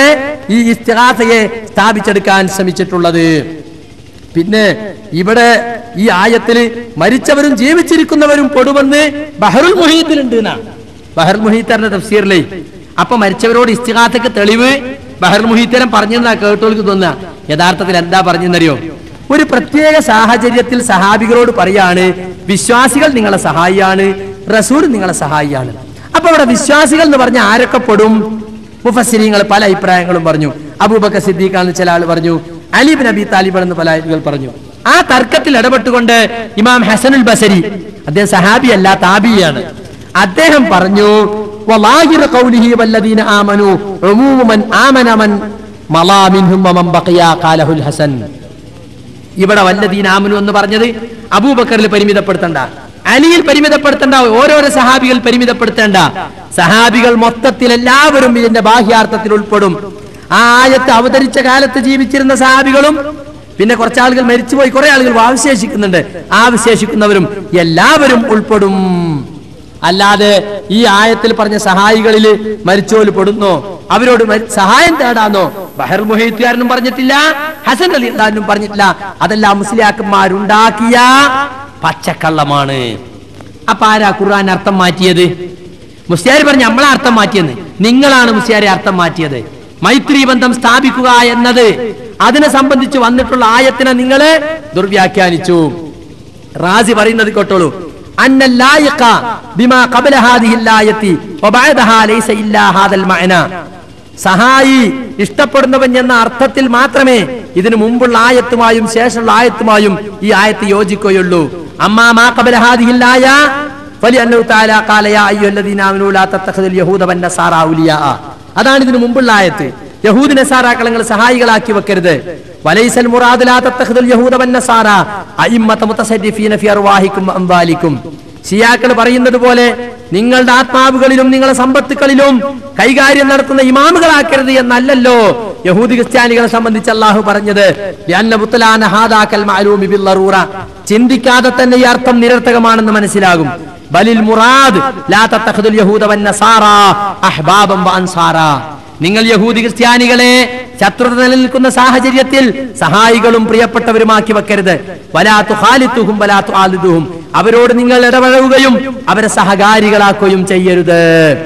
ഈ ഇസ്തിഗാസയെ സ്ഥാപിച്ചെടുക്കാൻ ശ്രമിച്ചിട്ടുള്ളത്. പിന്നെ ഇവിടെ ഈ ആയത്തിൽ മരിച്ചവരും ജീവിച്ചിരിക്കുന്നവരും പെടുമെന്ന് ബഹറുൽ മുഹീത്തിലുണ്ട് എന്നാണ്. ബഹറുൽ മുഹീത്തറിന്റെ തഫ്സീറിലെ അപ്പൊ മരിച്ചവരോട് ഇസ്തിഗാസക്ക് തെളിവ് ബഹറുൽ മുഹീത്തരം പറഞ്ഞെന്നാ കേട്ടോൾക്ക് തോന്നുക. യഥാർത്ഥത്തിൽ എന്താ പറഞ്ഞെന്നറിയോ? ഒരു പ്രത്യേക സാഹചര്യത്തിൽ സഹാബികളോട് പറയാണ്, വിശ്വാസികൾ നിങ്ങളെ സഹായിയാണ്, റസൂൽ നിങ്ങളെ സഹായിയാണ്. അപ്പൊ ഇവിടെ വിശ്വാസികൾ എന്ന് പറഞ്ഞ ആരൊക്കെ പെടും? മുഫസ്സിരീങ്ങൾ പല അഭിപ്രായങ്ങളും പറഞ്ഞു. അബൂബക്കർ സിദ്ദീഖാണെന്ന് ചില ആൾ പറഞ്ഞു, അലി ഇബ്നു അബി താലിബ് എന്ന് പല ആളുകൾ പറഞ്ഞു. ആ തർക്കത്തിൽ ഇടപെട്ടുകൊണ്ട് ഇമാം ഹസനുൽ ബസരി, അദ്ദേഹം സഹാബിയല്ല താബിയാണ്, അദ്ദേഹം പറഞ്ഞു വലാഹിറ ഖൗലിഹി വല്ലദീന ആമനു ഉമൂമു മൻ ആമന മൻ മലാ മിൻഹും വമൻ ബഖിയ ഖാലഹുൽ ഹസൻ. ഇവിടെ വല്ലദീന ആമനു എന്ന് പറഞ്ഞത് അബൂബക്കറിൽ പരിമിതപ്പെടുത്തണ്ട, അലിയിൽ പരിമിതപ്പെടുത്തേണ്ട, ഓരോരോ സഹാബികൾ പരിമിതപ്പെടുത്തേണ്ട. സഹാബികൾ മൊത്തത്തിൽ എല്ലാവരും ഇതിന്റെ ബാഹ്യാർത്ഥത്തിൽ ഉൾപ്പെടും. ആ ആയത്ത് അവതരിച്ച കാലത്ത് ജീവിച്ചിരുന്ന സഹാബികളും പിന്നെ കുറച്ചാളുകൾ മരിച്ചുപോയി, കുറെ ആളുകൾ അവശേഷിക്കുന്നുണ്ട്, ആ അവശേഷിക്കുന്നവരും എല്ലാവരും ഉൾപ്പെടും. അല്ലാതെ ഈ ആയത്തിൽ പറഞ്ഞ സഹായികളിൽ മരിച്ചോല് പെടുന്നോ, അവരോട് സഹായം തേടാന്നോ ബഹർ മുഹീത്തുകാരനും പറഞ്ഞിട്ടില്ല, ഹസൻ അലി അള്ളാനും പറഞ്ഞിട്ടില്ല. അതെല്ലാം മുസ്ലിയാക്കന്മാരുണ്ടാക്കിയ പച്ചക്കള്ളമാണ്. അപ്പൊ ആരാ ഖുർആൻ അർത്ഥം മാറ്റിയത്? മുസ്ലിയാർ പറഞ്ഞ നമ്മളെ അർത്ഥം മാറ്റിയെന്ന്. നിങ്ങളാണ് മുസ്ലിയാരെ അർത്ഥം മാറ്റിയത്. മൈത്രി ബന്ധം സ്ഥാപിക്കുക എന്നത് അതിനെ സംബന്ധിച്ച് വന്നിട്ടുള്ള ആയത്തിനെ നിങ്ങൾ ദുർവ്യാഖ്യാനിച്ചു. റാസി പറയുന്നത് കേട്ടോളൂ, സഹായി ഇഷ്ടപ്പെടുന്നവൻ എന്ന അർത്ഥത്തിൽ മാത്രമേ ഇതിനു മുമ്പുള്ള ആയത്തുമായും ശേഷമുള്ള ആയത്തുമായും ഈ ആയത്ത് യോജിക്കുകയുള്ളൂ. അമ്മാ മാ ഖബല ഹാദിഹിൽ ആയ ഫലിഅന്നഹു തആല ഖാല യാ അയ്യുഹല്ലദീന ആമനൂ ലാ തത്തഖിദുൽ യഹൂദ വന്നസാറാ ഔലിയാ. അതാണ് ഇതിനു മുമ്പുള്ള ആയത്ത്. യഹൂദ നസാറാക്കളെ നിങ്ങൾ സഹായികളാക്കി വെക്കരുത്. വലൈസൽ മുറാദു ലാ തത്തഖിദുൽ യഹൂദ വന്നസാറ അഇമ്മത മുതസദ്ദിഫീന ഫി അർവാഹിക്കും അംവാലിക്കും. ശിയാക്കൾ പറയുന്നത് പോലെ നിങ്ങളുടെ ആത്മാവുകളിലും നിങ്ങളുടെ സമ്പത്തുകളിലും കൈകാര്യം നടത്തുന്ന ഇമാമുകളാക്കരുത് എന്നല്ലല്ലോ യഹൂദി ക്രിസ്ത്യാനികളെ സംബന്ധിച്ച് അല്ലാഹു പറഞ്ഞത്. ചിന്തിക്കാതെ തന്നെ ഈ അർത്ഥം നിരർത്ഥകമാണെന്ന് മനസ്സിലാകും. ബലിൽ മുറാദ് ലാ തത്തഖിദുൽ യഹൂദ വന്നസാറ അഹ്ബാബൻ വഅൻസാറ. നിങ്ങൾ യഹൂദി ക്രിസ്ത്യാനികളെ ശത്രുത നിലനിൽക്കുന്ന സാഹചര്യത്തിൽ സഹായികളും പ്രിയപ്പെട്ടവരുമാക്കി വെക്കരുത്. വലാ തുഖാലിതുഹും വലാ തുആലിദുഹും. അവരോട് നിങ്ങൾ ഇടപഴകുകയും അവരെ സഹകാരികളാക്കുകയും ചെയ്യരുത്.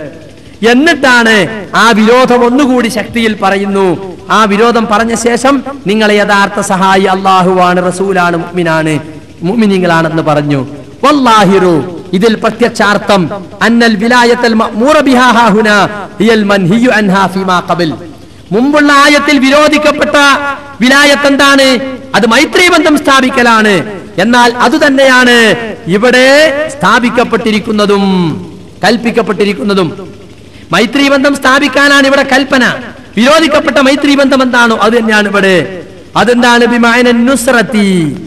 എന്നിട്ടാണ് ആ വിരോധം ഒന്നുകൂടി ശക്തിയിൽ പറയുന്നു. ആ വിരോധം പറഞ്ഞ ശേഷം നിങ്ങളെ യഥാർത്ഥ സഹായി അല്ലാഹുവാണ്, റസൂലാണ്, മുഅ്മിനാണ്, മുഅ്മിനീങ്ങളാണെന്ന് പറഞ്ഞു. വല്ലാഹിറു, ഇതിൽ പ്രത്യക്ഷാർത്ഥം അന്നൽ വിലായത്തൽ മഅ്മൂറ ബിഹാ ഹാഹുനാ ഹിയൽ മൻഹിയു അൻഹാ ഫീമാ ഖബൽ. മുമ്പുള്ള ആയത്തിൽ വിരോധിക്കപ്പെട്ട വിലായത്ത് എന്താണ്? അത് മൈത്രി ബന്ധം സ്ഥാപിക്കലാണ്. എന്നാൽ അതുതന്നെയാണ് ഇവിടെ സ്ഥാപിക്കപ്പെട്ടിരിക്കുന്നതും കൽപ്പിക്കപ്പെട്ടിരിക്കുന്നതും. മൈത്രി ബന്ധം സ്ഥാപിക്കാനാണ് ഇവിടെ കൽപ്പന. വിരോധിക്കപ്പെട്ട മൈത്രി ബന്ധം എന്താണോ അത് തന്നെയാണ് ഇവിടെ. അതെന്താണ്? ബിമഅന നുസ്റതി,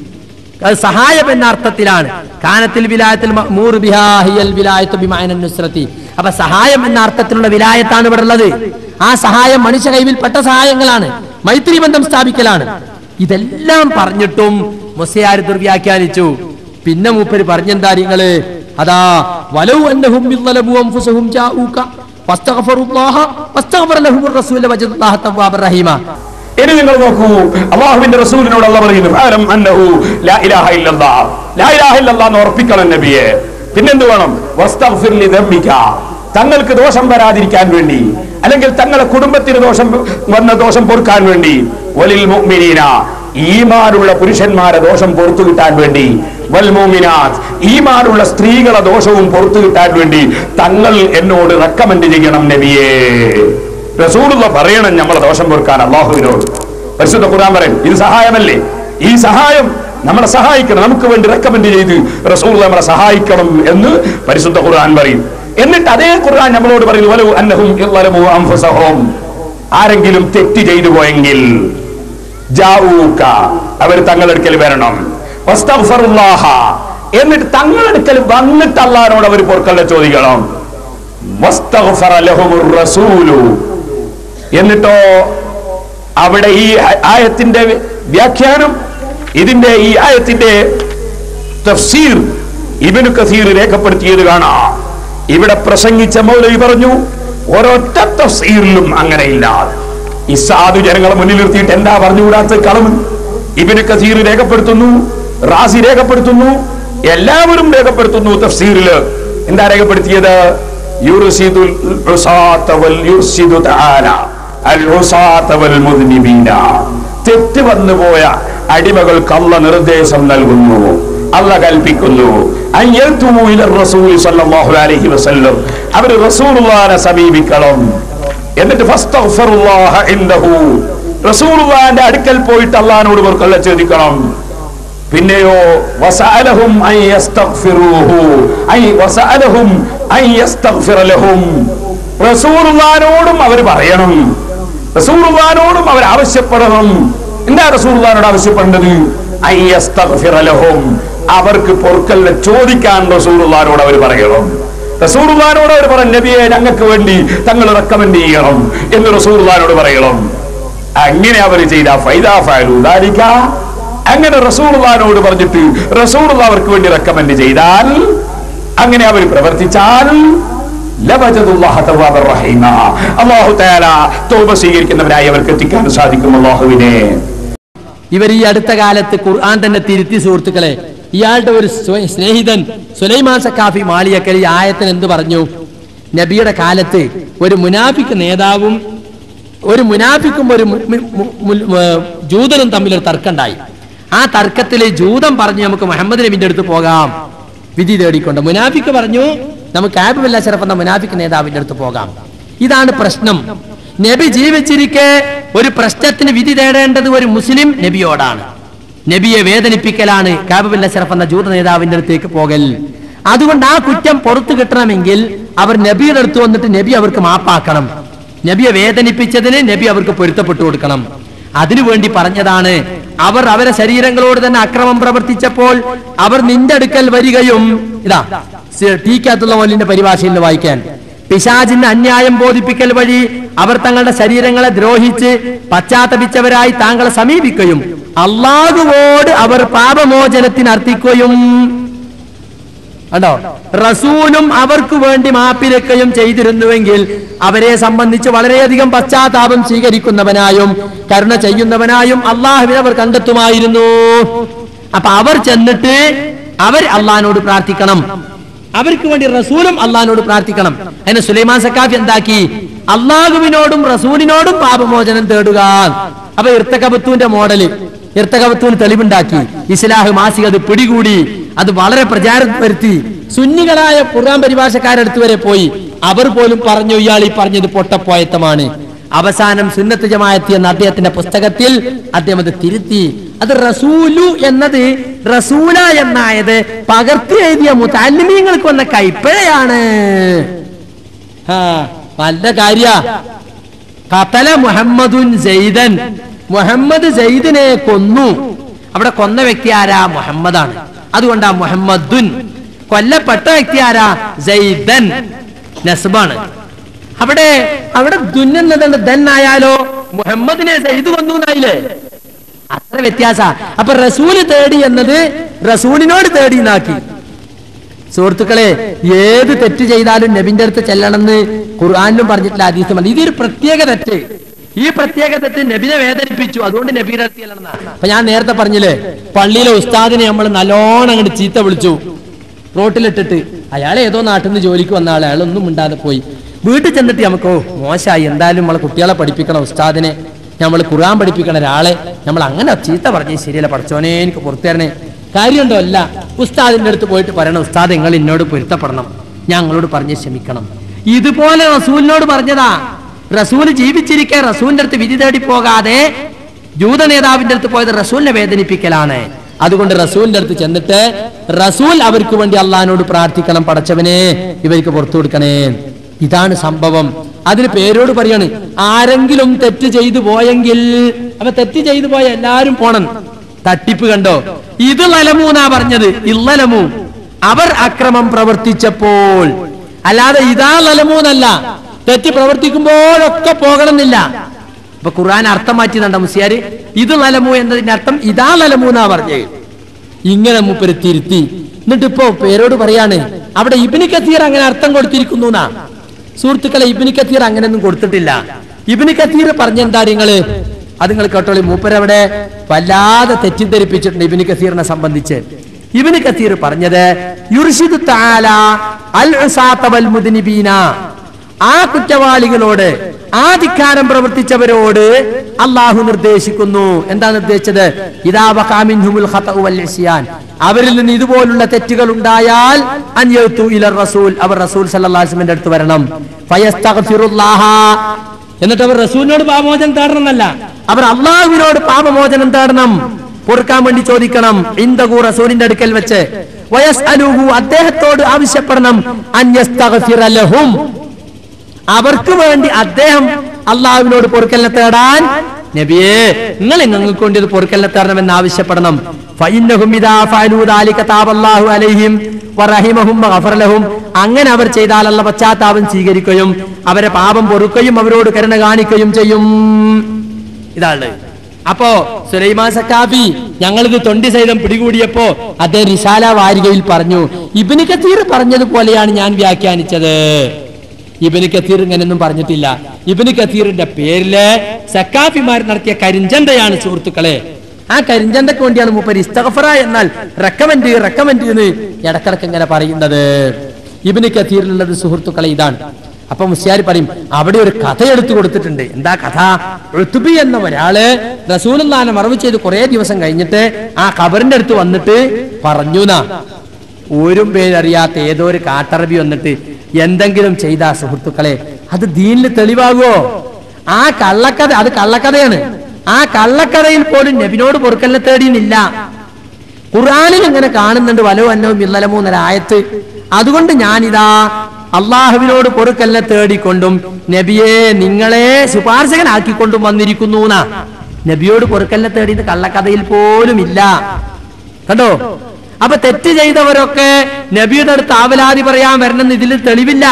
അത് സഹായം എന്ന അർത്ഥത്തിലാണ്. കാനത്തിൽ വിലായത്തിൽ മഅ്മൂർ ബിഹാ ഹിയൽ വിലായത്തു ബിമഅന നുസ്റതി. അപ്പൊ സഹായം എന്ന അർത്ഥത്തിലുള്ള വിലായത്താണ് ഇവിടെ ഉള്ളത്. ആ സഹായം മനുഷ്യ കൈവിൽപ്പെട്ട സഹായങ്ങളാണ്, മൈത്രി ബന്ധം സ്ഥാപിക്കലാണ്. ഇതെല്ലാം പറഞ്ഞിട്ടും മുസ്ലിയാർ ദുർവ്യാഖ്യാനിച്ചു. പിന്നെ മൂപ്പര് പറഞ്ഞെന്താ നിങ്ങള്? അതാ വലൗ അന്നഹും യളബു അൻഫുസഹും ജാഊക ഫസ്തഗ്ഫറുല്ലാഹ ഫസ്തഗ്ഫറ ലഹുർ റസൂല വജദല്ലാഹ തവ്വാബർ റഹീമ. ഇനി നിങ്ങൾ നോക്കൂ, അല്ലാഹുവിന്റെ റസൂലിനോട് അല്ലാഹു പറയുന്നു ഫഅലം അന്നഹു ലാ ഇലാഹ ഇല്ലല്ലാഹ്, ലാ ഇലാഹ ഇല്ലല്ലാഹ് എന്ന് ഉറപ്പിക്കണം നബിയെ. പിന്നെന്ത് വേണം? വസ്തഗ്ഫിർ ലിദംബിക, തങ്ങൾക്ക് ദോഷം വരാതിരിക്കാൻ വേണ്ടി, അല്ലെങ്കിൽ തങ്ങളുടെ കുടുംബത്തിന് ദോഷം വന്ന ദോഷം പൊറുക്കാൻ വേണ്ടി, വലിൽ മുഅ്മിനീന, ഈമാനുള്ള പുരുഷന്മാരെ ദോഷം പൊറുത്തു കിട്ടാൻ വേണ്ടി, വൽ മുഅ്മിനാത്ത്, ഈമാനുള്ള സ്ത്രീകളെ ദോഷവും പൊറുത്തു കിട്ടാൻ വേണ്ടി തങ്ങൾ എന്നോട് റെക്കമെൻഡ് ചെയ്യണം നബിയേ. റസൂലുള്ള പറയണം നമ്മളെ ദോഷം പൊറുക്കാൻ അല്ലാഹുവിനോട്. പരിശുദ്ധ ഖുർആൻ പറയും ഇത് സഹായമല്ലേ, ഈ സഹായം നമ്മളെ സഹായിക്കണം, നമുക്ക് വേണ്ടി റെക്കമെൻഡ് ചെയ്ത് റസൂൽ നമ്മളെ സഹായിക്കണം എന്ന് പരിശുദ്ധ ഖുർആൻ പറയും. എന്നിട്ട് അതേ ഖുർആൻ നമ്മളോട് പറയുന്നു വലൗ അന്നഹും യളമു അൻഫുസഹും, ആരെങ്കിലും തെറ്റ് ചെയ്തു പോയെങ്കിൽ ജാഊക, അവർ തങ്ങളെടുക്കൽ വരണം, വസ്തഗ്ഫറുല്ലാഹ, എന്നിട്ട് തങ്ങളെടുക്കൽ വന്നിട്ട് അല്ലാഹുവോട് അവർ പൊറുക്കലിനെ ചോദിക്കണം, വസ്തഗ്ഫറ ലഹുർ റസൂലു. എന്നിട്ടോ അവിടെ ഈ ആയത്തിന്റെ വ്യാഖ്യാനം, ഇതിന്റെ ഈ ആയത്തിന്റെ തഫ്സീർ ഇബ്നു കസീർ രേഖപ്പെടുത്തിയത് കാണാം. ഇവിടെ പ്രസംഗിച്ച മൗലവി പറഞ്ഞു ഒരൊറ്റ തഫ്സീറിലും അങ്ങനെയില്ല. ഈ സാധു ജനങ്ങളെ മുന്നിൽ നിർത്തിയിട്ട് എന്താ പറഞ്ഞുകൂടാത്ത കളവ്? ഇബ്നു കസീർ രേഖപ്പെടുത്തുന്നു, റാസി രേഖപ്പെടുത്തുന്നു, എല്ലാവരും രേഖപ്പെടുത്തുന്നു. തഫ്സീറില് എന്താ രേഖപ്പെടുത്തിയത്? യുർസിദുൽ ഉസാത വൽ യുർസിദു തആല അൽ ഉസാത വൽ മുദ്നിബീന. തെറ്റ് വന്നുപോയ അടിമകൾക്ക് അല്ലാഹ് നിർദ്ദേശം നൽകുന്നു, അല്ലാഹ് കൽപ്പിക്കുന്നു. അയ്യതുമു ഇല റസൂൽ സല്ലല്ലാഹു അലൈഹി വസല്ലം, അവർ റസൂലുള്ളാഹിനെ സമീപിക്കണം. എന്നിട്ട് ഫസ്തഗ്ഫിറുല്ലാഹ ഇൻദഹു, റസൂലുള്ളാഹിന്റെ അടുക്കൽ പോയിട്ട് അല്ലാഹുവോട് വർക്കല്ല ചോദിക്കണം. പിന്നെയോ വസഅലഹും അൻ യസ്തഗ്ഫിറൂഹു ഐ വസഅലഹും അൻ യസ്തഗ്ഫിറ ലഹും, റസൂലുള്ളാഹിനോടും അവർ പറയണം, റസൂലുള്ളാഹിനോടും അവർ ആവശ്യപ്പെടണം. എന്താ റസൂലുള്ളാഹിനോട് ആവശ്യപ്പെടേണ്ടത്? അൻ യസ്തഗ്ഫിറ ലഹും, അവർക്ക് പൊറുക്കലിനെ ചോദിക്കാൻ റസൂലുള്ളാഹിനോട് അവർ പറയണം. റസൂലുള്ളാഹിനോട് അവർ പറയും, നബിയെ ഞങ്ങൾക്ക് വേണ്ടി തങ്ങൾ റെക്കമെൻഡ് ചെയ്യണം എന്ന് റസൂലുള്ളാഹിനോട് പറയണം. അങ്ങനെ അവർ ചെയ്ത ഫൈദാ ഫഅലു ദാലിക, അങ്ങനെ റസൂലുള്ളാഹിനോട് പറഞ്ഞിട്ട് റസൂലുള്ളാഹി അവർക്ക് വേണ്ടി റെക്കമെൻഡ് ചെയ്താൽ, അങ്ങനെ അവർ പ്രവർത്തിച്ചാൽ ലവജദുല്ലാഹ തവ്വാബർ റഹീമ, അല്ലാഹു തആല തൗബ സ്വീകരിക്കുന്നവരായി അവർക്ക് എത്തിക്കാൻ സാധിക്കും. അല്ലാഹുവിനെ ഇവർ ഈ അടുത്ത കാലത്ത് ഖുർആൻ തന്നെ തിരുത്തി. സുഹൃത്തുക്കളെ, ഇയാളുടെ ഒരു സ്നേഹിതൻ സുലൈമാൻ സക്കാഫി മാളിയക്കൽ ഈ ആയത്തിന് എന്ത് പറഞ്ഞു? നബിയുടെ കാലത്ത് ഒരു മുനാഫിക്ക് നേതാവും ഒരു മുനാഫിക്കും ഒരു ജൂതനും തമ്മിലൊരു തർക്കമുണ്ടായി. ആ തർക്കത്തിൽ ജൂതൻ പറഞ്ഞു, നമുക്ക് മുഹമ്മദ് നബിന്റെ അടുത്ത് പോകാം വിധി തേടിക്കൊണ്ട്. മുനാഫിക്ക് പറഞ്ഞു, നമുക്ക് കാബ് ബിൻ അശ്റഫ് എന്ന മുനാഫിക്ക് നേതാവിന്റെ അടുത്ത് പോകാം. ഇതാണ് പ്രശ്നം. നബി ജീവിച്ചിരിക്കെ ഒരു പ്രശ്നത്തിന് വിധി തേടേണ്ടത് ഒരു മുസ്ലിം നബിയോടാണ്. നബിയെ വേദനിപ്പിക്കലാണ് കാബ് ബിൻ അശ്റഫ് എന്ന ജൂത നേതാവിന്റെ അടുത്തേക്ക് പോകൽ. അതുകൊണ്ട് ആ കുറ്റം പുറത്തു കിട്ടണമെങ്കിൽ അവർ നബിയുടെ അടുത്ത് വന്നിട്ട് നബി അവർക്ക് മാപ്പാക്കണം. നബിയെ വേദനിപ്പിച്ചതിന് നബി അവർക്ക് പൊരുത്തപ്പെട്ടു കൊടുക്കണം. അതിനുവേണ്ടി പറഞ്ഞതാണ്. അവർ അവരെ ശരീരങ്ങളോട് തന്നെ അക്രമം പ്രവർത്തിച്ചപ്പോൾ അവർ നിന്റെ അടുക്കൽ വരികയും, ഇതാ ടീക്കാത്തുള്ള മോലിന്റെ പരിഭാഷയിൽ വായിക്കാൻ, പിശാചിന്റെ അന്യായം ബോധിപ്പിക്കൽ വഴി അവർ തങ്ങളുടെ ശരീരങ്ങളെ ദ്രോഹിച്ച് പശ്ചാത്തപിച്ചവരായി താങ്കളെ സമീപിക്കുകയും അല്ലാഹുവോട് അവർ പാപമോചനത്തിന് അർത്ഥിക്കുകയും കണ്ടോ, റസൂലും അവർക്ക് വേണ്ടി മാപ്പിരക്കുകയും ചെയ്തിരുന്നുവെങ്കിൽ അവരെ സംബന്ധിച്ച് വളരെയധികം പശ്ചാത്താപം സ്വീകരിക്കുന്നവനായും കരുണ ചെയ്യുന്നവനായും അള്ളാഹുവിനെ അവർ കണ്ടെത്തുമായിരുന്നു. അപ്പൊ അവർ ചെന്നിട്ട് അവർ അള്ളാഹിനോട് പ്രാർത്ഥിക്കണം, അവർക്ക് വേണ്ടി റസൂലും അള്ളാഹിനോട് പ്രാർത്ഥിക്കണം. അതിന് സുലൈമാൻ സക്കാഫി എന്താക്കി? അള്ളാഹുവിനോടും റസൂലിനോടും പാപമോചനം തേടുക. അപ്പൊ ഇർത്തകബത്തുവിന്റെ മോഡല്, ഇർത്തകബത്തുവിന് തെളിവുണ്ടാക്കി. ഇസ്ലാഹ് മാസിക അത് പിടികൂടി, അത് വളരെ പ്രചാരം വരുത്തി. സുന്നികളായ ഖുർആൻ പരിഭാഷക്കാരടുത്ത് വരെ പോയി. അവർ പോലും പറഞ്ഞു, ഇയാൾ ഈ പറഞ്ഞത് പൊട്ടപ്പോയത്തമാണ്. അവസാനം സുന്നത്ത് ജമാഅത്ത് എന്ന അദ്ദേഹത്തിന്റെ പുസ്തകത്തിൽ അദ്ദേഹം അത് തിരുത്തി. അത് റസൂലു എന്നത് റസൂല എന്നായത് പകർത്തി എഴുതിയ മുതഅല്ലിമീങ്ങൾക്ക് വന്ന കൈപ്പിഴയാണ്. നല്ല കാര്യ. ഖതല മുഹമ്മദുൻ സൈദൻ, മുഹമ്മദ് സൈദിനെ കൊന്നു. അവിടെ കൊന്ന വ്യക്തി ആരാ? മുഹമ്മദാണ്. അതുകൊണ്ടാ മുഹമ്മദുൻ. കൊല്ലപ്പെട്ട വ്യക്തി ആരാ? സൈദൻ, നസ്ബാണ്. അവിടെ അവിടെ ദുന്നെന്നതുണ്ട്, ദൻ ആയാലോ മുഹമ്മദിനെ സൈദ് കൊന്നു എന്നായില്ലേ? അത്ര വ്യത്യാസ. അപ്പൊ റസൂല് തേടി എന്നത് റസൂലിനോട് തേടി എന്നാക്കി. സുഹൃത്തുക്കളെ, ഏത് തെറ്റ് ചെയ്താലും നബിന്റെ അടുത്ത് ചെല്ലണമെന്ന് ഖുർആനിലും പറഞ്ഞിട്ടില്ല, ഹദീസിലും പറഞ്ഞില്ല. ഇതൊരു പ്രത്യേക തെറ്റ്. ഈ പ്രത്യേക തെറ്റ് നബിനെ വേദനിപ്പിച്ചു, അതുകൊണ്ട് നബിയുടെ അടുത്ത് ചെല്ലണം. അപ്പൊ ഞാൻ നേരത്തെ പറഞ്ഞില്ലേ, പള്ളിയിലെ ഉസ്താദിനെ നമ്മൾ നല്ലോണം അങ്ങോട്ട് ചീത്ത വിളിച്ചു റോട്ടിലിട്ടിട്ട്. അയാൾ ഏതോ നാട്ടിൽ നിന്ന് ജോലിക്ക് വന്ന ആളെ, അയാളൊന്നും മിണ്ടാതെ പോയി. വീട്ടിൽ ചെന്നിട്ട് നമുക്ക് ഓ മോശമായി, എന്തായാലും നമ്മളെ കുട്ടികളെ പഠിപ്പിക്കണം, ഉസ്താദിനെ നമ്മൾ ഖുർആൻ പഠിപ്പിക്കണ ഒരാളെ നമ്മൾ അങ്ങനെ ചീത്ത പറഞ്ഞേ ശരിയല്ല, പഠിച്ചോനെ എനിക്ക് പുറത്തു തരണേ. കാര്യമുണ്ടോ? അല്ല. ഉസ്താദിന്റെ അടുത്ത് പോയിട്ട് പറയണം, ഉസ്താദ് നിങ്ങൾ എന്നോട് പൊരുത്തപ്പെടണം, ഞങ്ങളോട് പറഞ്ഞ് ക്ഷമിക്കണം. ഇതുപോലെ റസൂലിനോട് പറഞ്ഞതാ. റസൂൽ ജീവിച്ചിരിക്കെ റസൂലിന്റെ അടുത്ത് വിധി തേടി പോകാതെ ജൂത നേതാവിന്റെ അടുത്ത് പോയത് റസൂലിനെ വേദനിപ്പിക്കലാണ്. അതുകൊണ്ട് റസൂലിന്റെ അടുത്ത് ചെന്നിട്ട് റസൂൽ അവർക്ക് വേണ്ടി അള്ളാഹിനോട് പ്രാർത്ഥിക്കണം, പടച്ചവനെ ഇവർക്ക് പുറത്തു കൊടുക്കണേ. ഇതാണ് സംഭവം. അതിന് പേരോട് പറയാണ്, ആരെങ്കിലും തെറ്റ് ചെയ്തു പോയെങ്കിൽ, അപ്പൊ തെറ്റ് ചെയ്തു പോയ എല്ലാരും പോണം. തട്ടിപ്പ് കണ്ടോ? ഇത് ലലമൂന്നാ പറഞ്ഞത്. ഇല്ലലമു അവർ അക്രമം പ്രവർത്തിച്ചപ്പോൾ, അല്ലാതെ ഇതാ ലലമൂന്നല്ല. തെറ്റ് പ്രവർത്തിക്കുമ്പോഴൊക്കെ പോകണമെന്നില്ല. അപ്പൊ ഖുർആൻ അർത്ഥം മാറ്റിയതുണ്ട മുസ്ലിയാര്. ഇത് ലലമു എന്നതിന്റെ അർത്ഥം ഇതാ ലലമൂന്നാ പറഞ്ഞേ. ഇങ്ങനെ മൂപ്പര് തിരുത്തി. എന്നിട്ട് ഇപ്പോ പേരോട് പറയാണ്, അവിടെ ഇബ്നു കസീർ അങ്ങനെ അർത്ഥം കൊടുത്തിരിക്കുന്നു. സുഹൃത്തുക്കളെ, ഇബ്നു കസീർ അങ്ങനെയൊന്നും കൊടുത്തിട്ടില്ല. ഇബ്നു കസീർ പറഞ്ഞെന്താ നിങ്ങള് അത് നിങ്ങൾ കേട്ടോളി. മൂപ്പരവിടെ വല്ലാതെ തെറ്റിദ്ധരിപ്പിച്ചിട്ടുണ്ട് ഇബ്നു കസീറിനെ സംബന്ധിച്ച്. ഇബ്നു കസീർ പറഞ്ഞത് യുർഷിദു തആല അൽ ഉസാത വൽ മുദ്നിബീന, ആ കുറ്റവാളികളോട് ആ ധിക്കാരം പ്രവർത്തിച്ചവരോട് അള്ളാഹു നിർദ്ദേശിക്കുന്നു. എന്താ നിർദ്ദേശിച്ചത്? ഇദാ വഖഅ മിൻഹുൽ ഖതഉ വൽ ഇസ്യാൻ, അവരിൽ നിന്ന് ഇതുപോലുള്ള തെറ്റുകൾ ഉണ്ടായാൽ അൻ യഅതു ഇല റസൂൽ, അവർ റസൂൽ സല്ലല്ലാഹു അലൈഹി വസല്ലം അടുത്ത് വരണം. ഫയസ്തഗ്ഫിറുല്ലാഹ, എന്നിട്ട് അവർ റസൂലിനോട് പാപമോചനം തേടണം എന്നല്ല, അവർ അള്ളാഹുവിനോട് പാപമോചനം തേടണം, പൊറുക്കാൻ വേണ്ടി ചോദിക്കണം. ഇൻദഹു, റസൂലിന്റെ അടുക്കൽ വെച്ച്. വയസ്അലുഹു, അദ്ദേഹത്തോട് ആവശ്യപ്പെടണം. അൻ യസ്തഗ്ഫിറ ലഹും, അവർക്ക് വേണ്ടി അദ്ദേഹം അള്ളാഹുവിനോട് പൊറുക്കലിനെ തേടാൻ, നബിയേ നിങ്ങൾ ഞങ്ങൾക്ക് വേണ്ടി ഇത് പൊറുക്കലിനെ തേടണമെന്ന് ആവശ്യപ്പെടണം. ഫഇന്നഹും ഇദാ ഫഅലൂ ദാലിക താബല്ലാഹു അലൈഹിം വറഹിമഹും വഗഫറ ലഹും, അങ്ങനെ അവർ ചെയ്താൽ അല്ലാഹു പശ്ചാത്താപം സ്വീകരിക്കുകയും അവരെ പാപം പൊറുക്കുകയും അവരോട് കരുണ കാണിക്കുകയും ചെയ്യും. ഇതാണ്. അപ്പോ സുലൈമാൻ സക്കാഫി ഞങ്ങളിത് തൊണ്ടി സഹിതം പിടികൂടിയപ്പോ അദ്ദേഹം റിസാല വാരികയിൽ പറഞ്ഞു, ഇബ്നു കസീർ പറഞ്ഞതുപോലെയാണ് ഞാൻ വ്യാഖ്യാനിച്ചത്. ഇബ്നു കസീർ ഇങ്ങനെയൊന്നും പറഞ്ഞിട്ടില്ല. ഇബ്നു കസീറിന്റെ പേരില് സക്കാഫിമാർ നടത്തിയ കരിഞ്ചന്തയാണ് സുഹൃത്തുക്കളെ. ആ കരിഞ്ചന്തക്ക് വേണ്ടിയാണ് മൂപ്പര് ഇസ്തഗ്ഫറ എന്നാൽ റെക്കമെൻഡ് റെക്കമെൻഡ് എന്ന് ഇടക്കിടക്ക് ഇങ്ങനെ പറയുന്നത്. ഇബ്നു കസീറിലുള്ളത് സുഹൃത്തുക്കളെ ഇതാണ്. അപ്പൊ മുസ്ലിയാർ പറയും അവിടെ ഒരു കഥ എടുത്തു കൊടുത്തിട്ടുണ്ട്. എന്താ കഥ? ഉത്ബി എന്ന ഒരാള് റസൂലുള്ളാഹിനെ മറവ് ചെയ്ത് കുറെ ദിവസം കഴിഞ്ഞിട്ട് ആ ഖബറിന്റെ അടുത്ത് വന്നിട്ട് പറഞ്ഞു നാ, ഒരു പേരറിയാത്ത ഏതോ ഒരു കാട്ടറബി വന്നിട്ട് എന്തെങ്കിലും ചെയ്താ സുഹൃത്തുക്കളെ അത് ദീനിൽ തെളിവാകുമോ? ആ കള്ളക്കഥ, അത് കള്ളക്കഥയാണ്. ആ കള്ളക്കഥയിൽ പോലും നബിനോട് പൊറുക്കലിനെ തേടിയില്ല. ഖുർആനിൽ ഇങ്ങനെ കാണുന്നുണ്ട് വലോ അന്നവും ഇല്ലലമോ എന്നൊരു ആയത്ത്. അതുകൊണ്ട് ഞാനിതാ അള്ളാഹുവിനോട് പൊറുക്കലിനെ തേടിക്കൊണ്ടും നബിയെ നിങ്ങളെ ശുപാർശകനാക്കിക്കൊണ്ടും വന്നിരിക്കുന്നു എന്നാ. നബിയോട് പൊറുക്കലിനെ തേടിയത് കള്ളക്കഥയിൽ പോലും ഇല്ല. കണ്ടോ? അപ്പൊ തെറ്റ് ചെയ്തവരൊക്കെ നബിയുടെ അടുത്ത് ആവലാതി പറയാൻ വരണമെന്ന് ഇതിൽ തെളിവില്ല.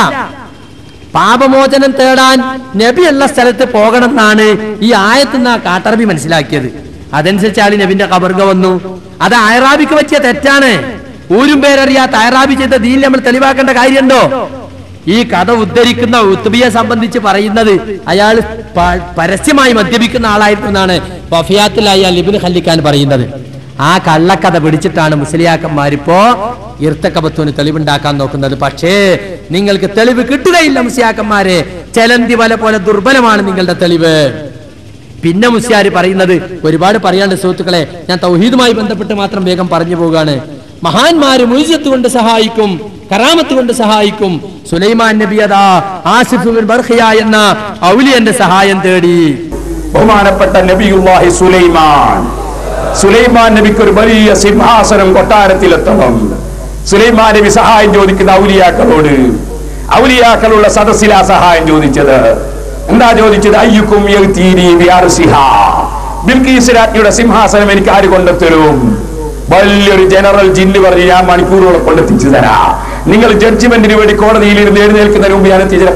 പാപമോചനം തേടാൻ നബി ഉള്ള സ്ഥലത്ത് പോകണം എന്നാണ് ഈ ആയത്തുനിന്ന് ആ കാട്ടറബി മനസ്സിലാക്കിയത്. അതനുസരിച്ചാണ് നബിന്റെ ഖബർഗ വന്നു. അത് അയറാബിക്ക് പറ്റിയ തെറ്റാണ്. ഊരും പേരറിയാത്ത അയറാബി ചെയ്ത ദീനിൽ നമ്മൾ തെളിവാക്കേണ്ട കാര്യമുണ്ടോ? ഈ കഥ ഉദ്ധരിക്കുന്ന ഉത്ബിയെ സംബന്ധിച്ച് പറയുന്നത് അയാൾ പരസ്യമായി മദ്യപിക്കുന്ന ആളായിരുന്നു എന്നാണ് വഫിയാത്തിലായ ഇബ്നു ഖല്ലിക്കാൻ പറയുന്നത്. ആ കള്ളക്കഥ പിടിച്ചിട്ടാണ് മുസ്ലിയാക്കന്മാരിപ്പോ ഇർത്തക്കബത്തുവിന് തെളിവുണ്ടാക്കാൻ നോക്കുന്നത്. പക്ഷേ നിങ്ങൾക്ക് തെളിവ് കിട്ടുകയില്ല മുസ്ലിയാക്കന്മാരെ. ചെലന്തി വല പോലെ ദുർബലമാണ് നിങ്ങളുടെ തെളിവ്. പിന്നെ മുസ്ലിയാർ പറയുന്നത് ഒരുപാട് പറയാണ്ട് സുഹൃത്തുക്കളെ. ഞാൻ തൗഹീദുമായി ബന്ധപ്പെട്ട് മാത്രം വേഗം പറഞ്ഞു പോവുകയാണ്. മഹാന്മാര് മുഇസത്ത് കൊണ്ട് സഹായിക്കും, കറാമത്ത് കൊണ്ട് സഹായിക്കും. സുലൈമാൻ നബി അതാ ആസിഫ് ബിൻ ബർഖിയ എന്ന ഔലിയന്റെ സഹായം തേടി. ബഹുമാനപ്പെട്ട നബിയുല്ലാഹി സുലൈമാൻ സുലൈമാൻ നബിക്ക് ഒരു വലിയ സിംഹാസനം കൊട്ടാരത്തിലെത്തണം. സുലൈമാൻ നബി സഹായം ചോദിക്കുന്ന ഔലിയാക്കളോട്. ഔലിയാക്കളുള്ള സദസ്സിലാ സഹായം ചോദിച്ചത്. എന്താ ചോദിച്ചത്? അയ്യുക്കും യഗ്തീനി ബിഅർസിഹാ, ബിൽഖീസ് രാജ്ഞിയുടെ സിംഹാസനം എനിക്ക് ആര് കൊണ്ടെത്തരും? വലിയൊരു ജനറൽ ജിന്ന് പറഞ്ഞ് ഞാൻ മണിക്കൂറുകളെ കൊണ്ടെത്തിച്ചു തരാ. നിങ്ങൾ ജഡ്ജ്മെന്റിന് വേണ്ടി കോടതിയിൽ ഇരുന്ന് എഴുന്നേൽക്കുന്നതിന് മുമ്പ് ഞാൻ എത്തിച്ചത്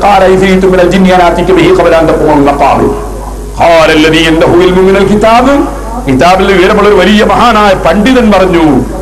കിതാബിൽ വിവരമുള്ള ഒരു വലിയ മഹാനായ പണ്ഡിതൻ പറഞ്ഞു,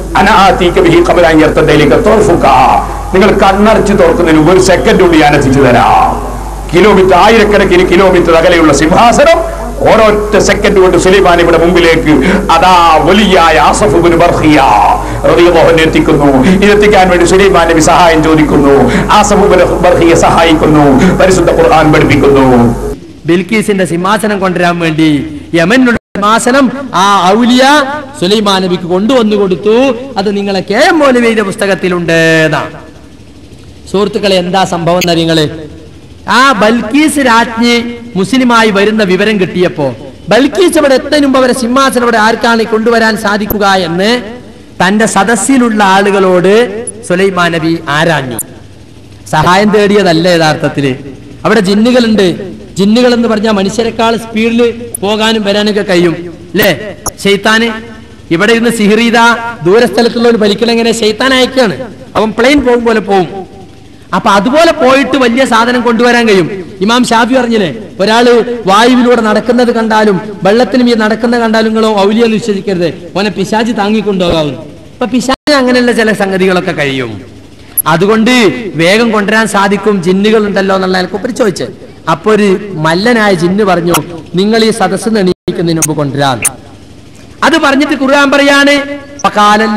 നിങ്ങൾ കണ്ണടച്ച് തുറക്കുന്നതിന് മുമ്പ് ഒരു സെക്കൻഡ് കൊണ്ട് ഞാൻ എത്തിച്ചു തരാം. കിലോമീറ്റർ ആയിരക്കണക്കിന് കിലോമീറ്റർ അകലെയുള്ള സിംഹാസനം ഓരോറ്റ സെക്കൻഡ് കൊണ്ട് സുലൈമാൻ ഇവിടെ മുമ്പിലേക്ക് അതാ വലിയായ ആസിഫ് ഇബ്നു ബർഖിയ റളിയല്ലാഹു അൻഹു എത്തിക്കുന്നു. ഇതെത്തിക്കാൻ വേണ്ടി സുലൈമാൻ നബി സഹായം ചോദിക്കുന്നു. ആസിഫ് ഇബ്നു ബർഖിയ സഹായിക്കുന്നു. പരിശുദ്ധ ഖുർആൻ പഠിപ്പിക്കുന്നു. ബിൽഖീസിന്റെ സിംഹാസനം കൊണ്ടുവരാൻ വേണ്ടി യമനിലുള്ള സിംഹാസനം ആ ഔലിയ സുലൈമാൻ നബിക്ക് കൊണ്ടുവന്നു കൊടുത്തു. അത് നിങ്ങളെ കെ എം മൗലവിയുടെ പുസ്തകത്തിലുണ്ട്. സുഹൃത്തുക്കളെ, എന്താ സംഭവം എന്ന് നിങ്ങള് ആ ബൽക്കീസ് രാജ്ഞി മുസ്ലിമായി വരുന്ന വിവരം കിട്ടിയപ്പോ ബൽക്കീസ് അവിടെ എത്തുന്നതിന് മുമ്പ് അവരെ സിംഹാസനം ഇവിടെ ആർക്കാണ് കൊണ്ടുവരാൻ സാധിക്കുക എന്ന് തന്റെ സദസ്സിലുള്ള ആളുകളോട് സുലൈമാൻ നബി ആരാഞ്ഞു. സഹായം തേടിയതല്ല യഥാർത്ഥത്തില്. അവിടെ ജിന്നുകളുണ്ട്. ജിന്നുകൾ എന്ന് പറഞ്ഞാൽ മനുഷ്യരെക്കാൾ സ്പീഡിൽ പോകാനും വരാനൊക്കെ കഴിയും അല്ലേ? ശൈത്താന് ഇവിടെ ഇരുന്ന് സിഹിറീത ദൂരസ്ഥലത്തുള്ളവർ ഭരിക്കലെങ്ങനെ ശൈത്താൻ അയക്കാണ്. അവൻ പ്ലെയിൻ പോകും പോലെ പോകും. അപ്പൊ അതുപോലെ പോയിട്ട് വലിയ സാധനം കൊണ്ടുവരാൻ കഴിയും. ഇമാം ഷാഫി പറഞ്ഞില്ലേ, ഒരാള് വായുവിലൂടെ നടക്കുന്നത് കണ്ടാലും വെള്ളത്തിലും ഈ നടക്കുന്ന കണ്ടാലും നിങ്ങളോ ഔലിയെന്ന് വിശ്വസിക്കരുത്, ഓനെ പിശാച് താങ്ങിക്കൊണ്ടുപോകാവുന്നു. അപ്പൊ പിശാച് അങ്ങനെയുള്ള ചില സംഗതികളൊക്കെ കഴിയും. അതുകൊണ്ട് വേഗം കൊണ്ടുവരാൻ സാധിക്കും, ജിന്നുകൾ ഉണ്ടല്ലോ എന്നുള്ള എനിക്ക് ചോദിച്ചത്. അപ്പൊ ഒരു മല്ലനായ ജിന്ന് പറഞ്ഞു, നിങ്ങൾ ഈ സദസ്സ് എണീക്കുന്നതിന് മുമ്പ് കൊണ്ടുവരാൻ. അത് പറഞ്ഞിട്ട് ഖുർആൻ പറയാണ്,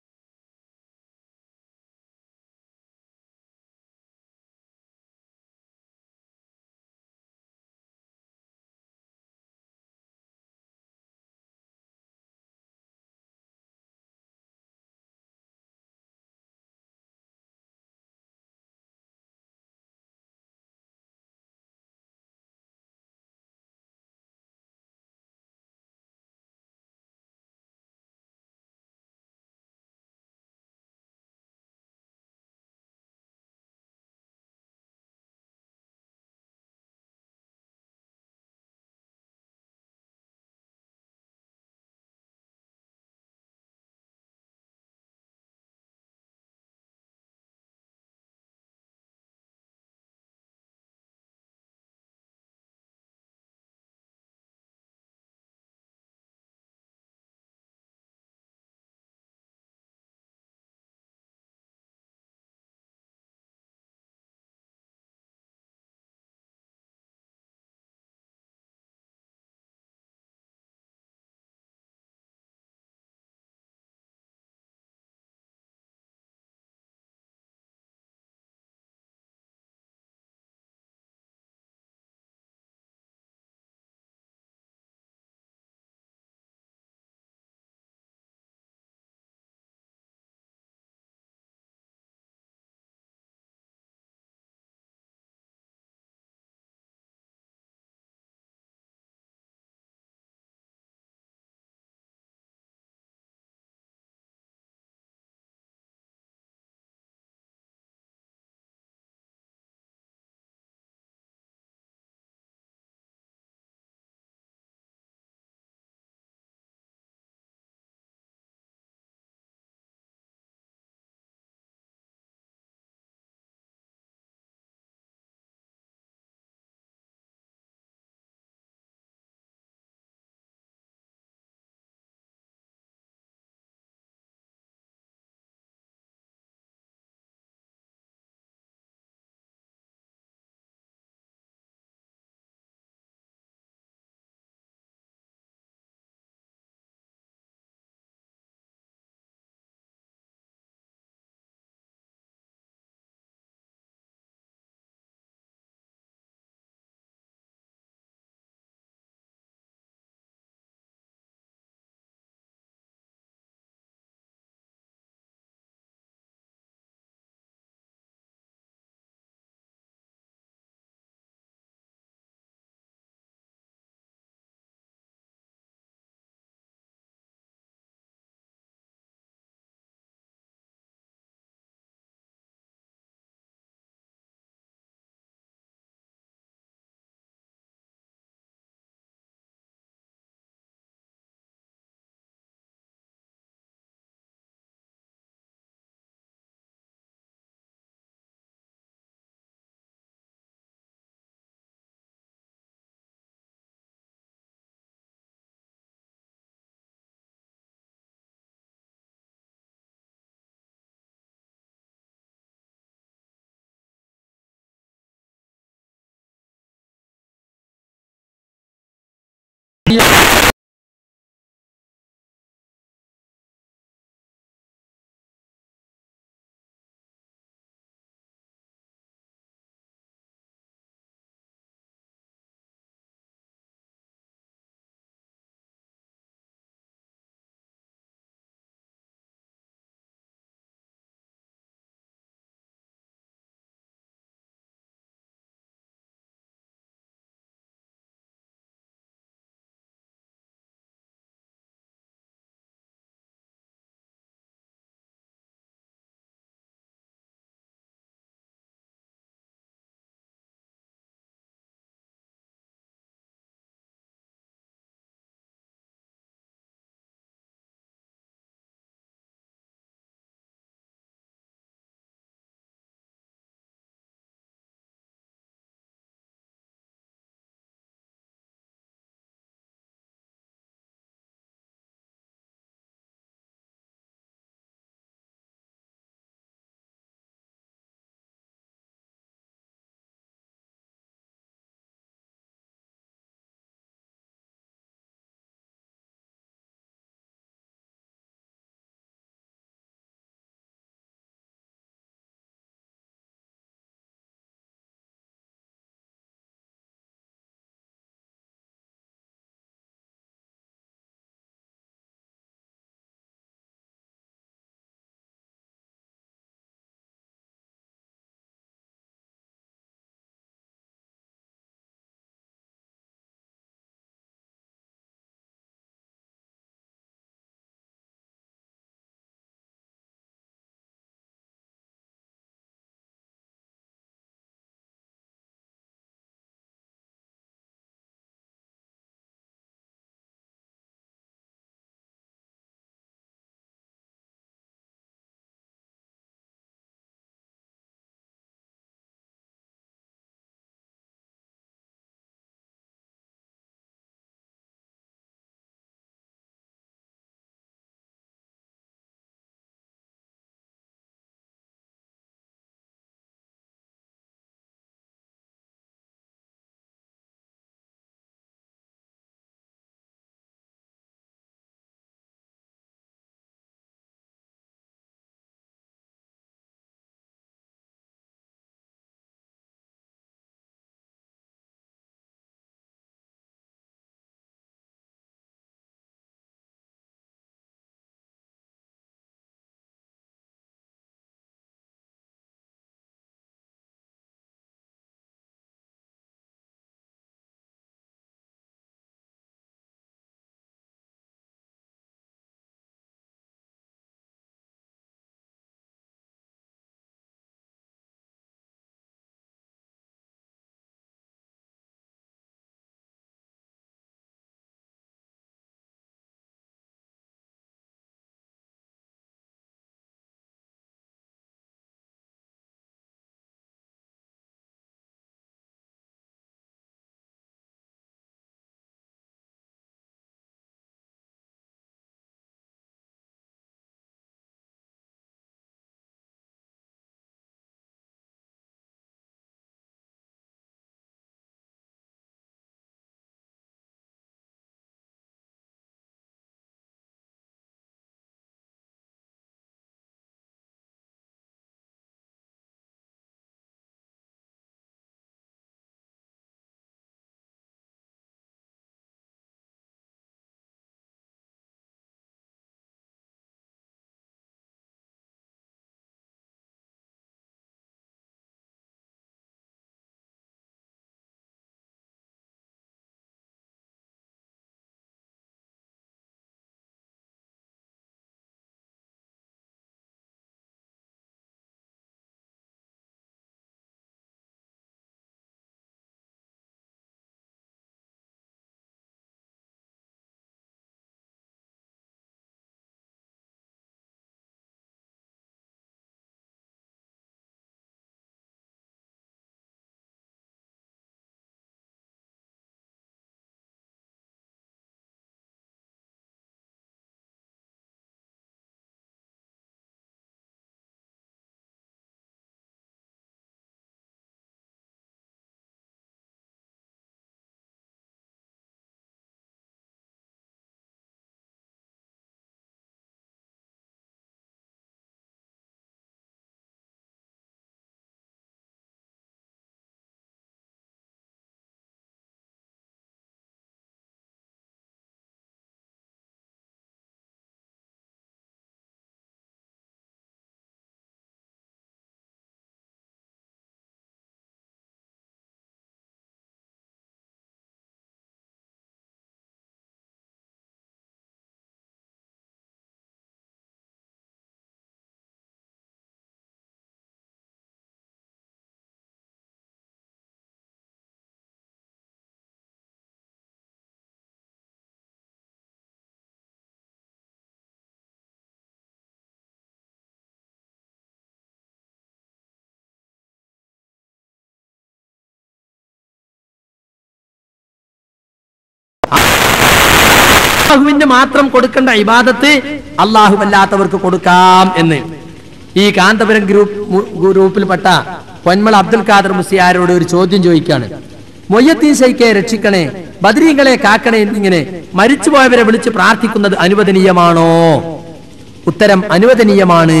അല്ലാഹുവിന് മാത്രം കൊടുക്കേണ്ട ഇബാദത്ത് അല്ലാഹു അല്ലാത്തവർക്ക് കൊടുക്കാം എന്ന് ഈ കാന്തപുരം ഗ്രൂപ്പ് ഗ്രൂപ്പിൽപ്പെട്ട പൊന്മള അബ്ദുൽ ഖാദർ മുസ്ലിയാരോട് ഒരു ചോദ്യം ചോദിക്കാണ്. മൊയ്യദ്ദീൻ ശൈഖയെ രക്ഷിക്കണേ, ബദരീങ്ങളെ കാക്കണേ എന്നിങ്ങനെ മരിച്ചുപോയവരെ വിളിച്ച് പ്രാർത്ഥിക്കുന്നത് അനുവദനീയമാണോ? ഉത്തരം അനുവദനീയമാണ്.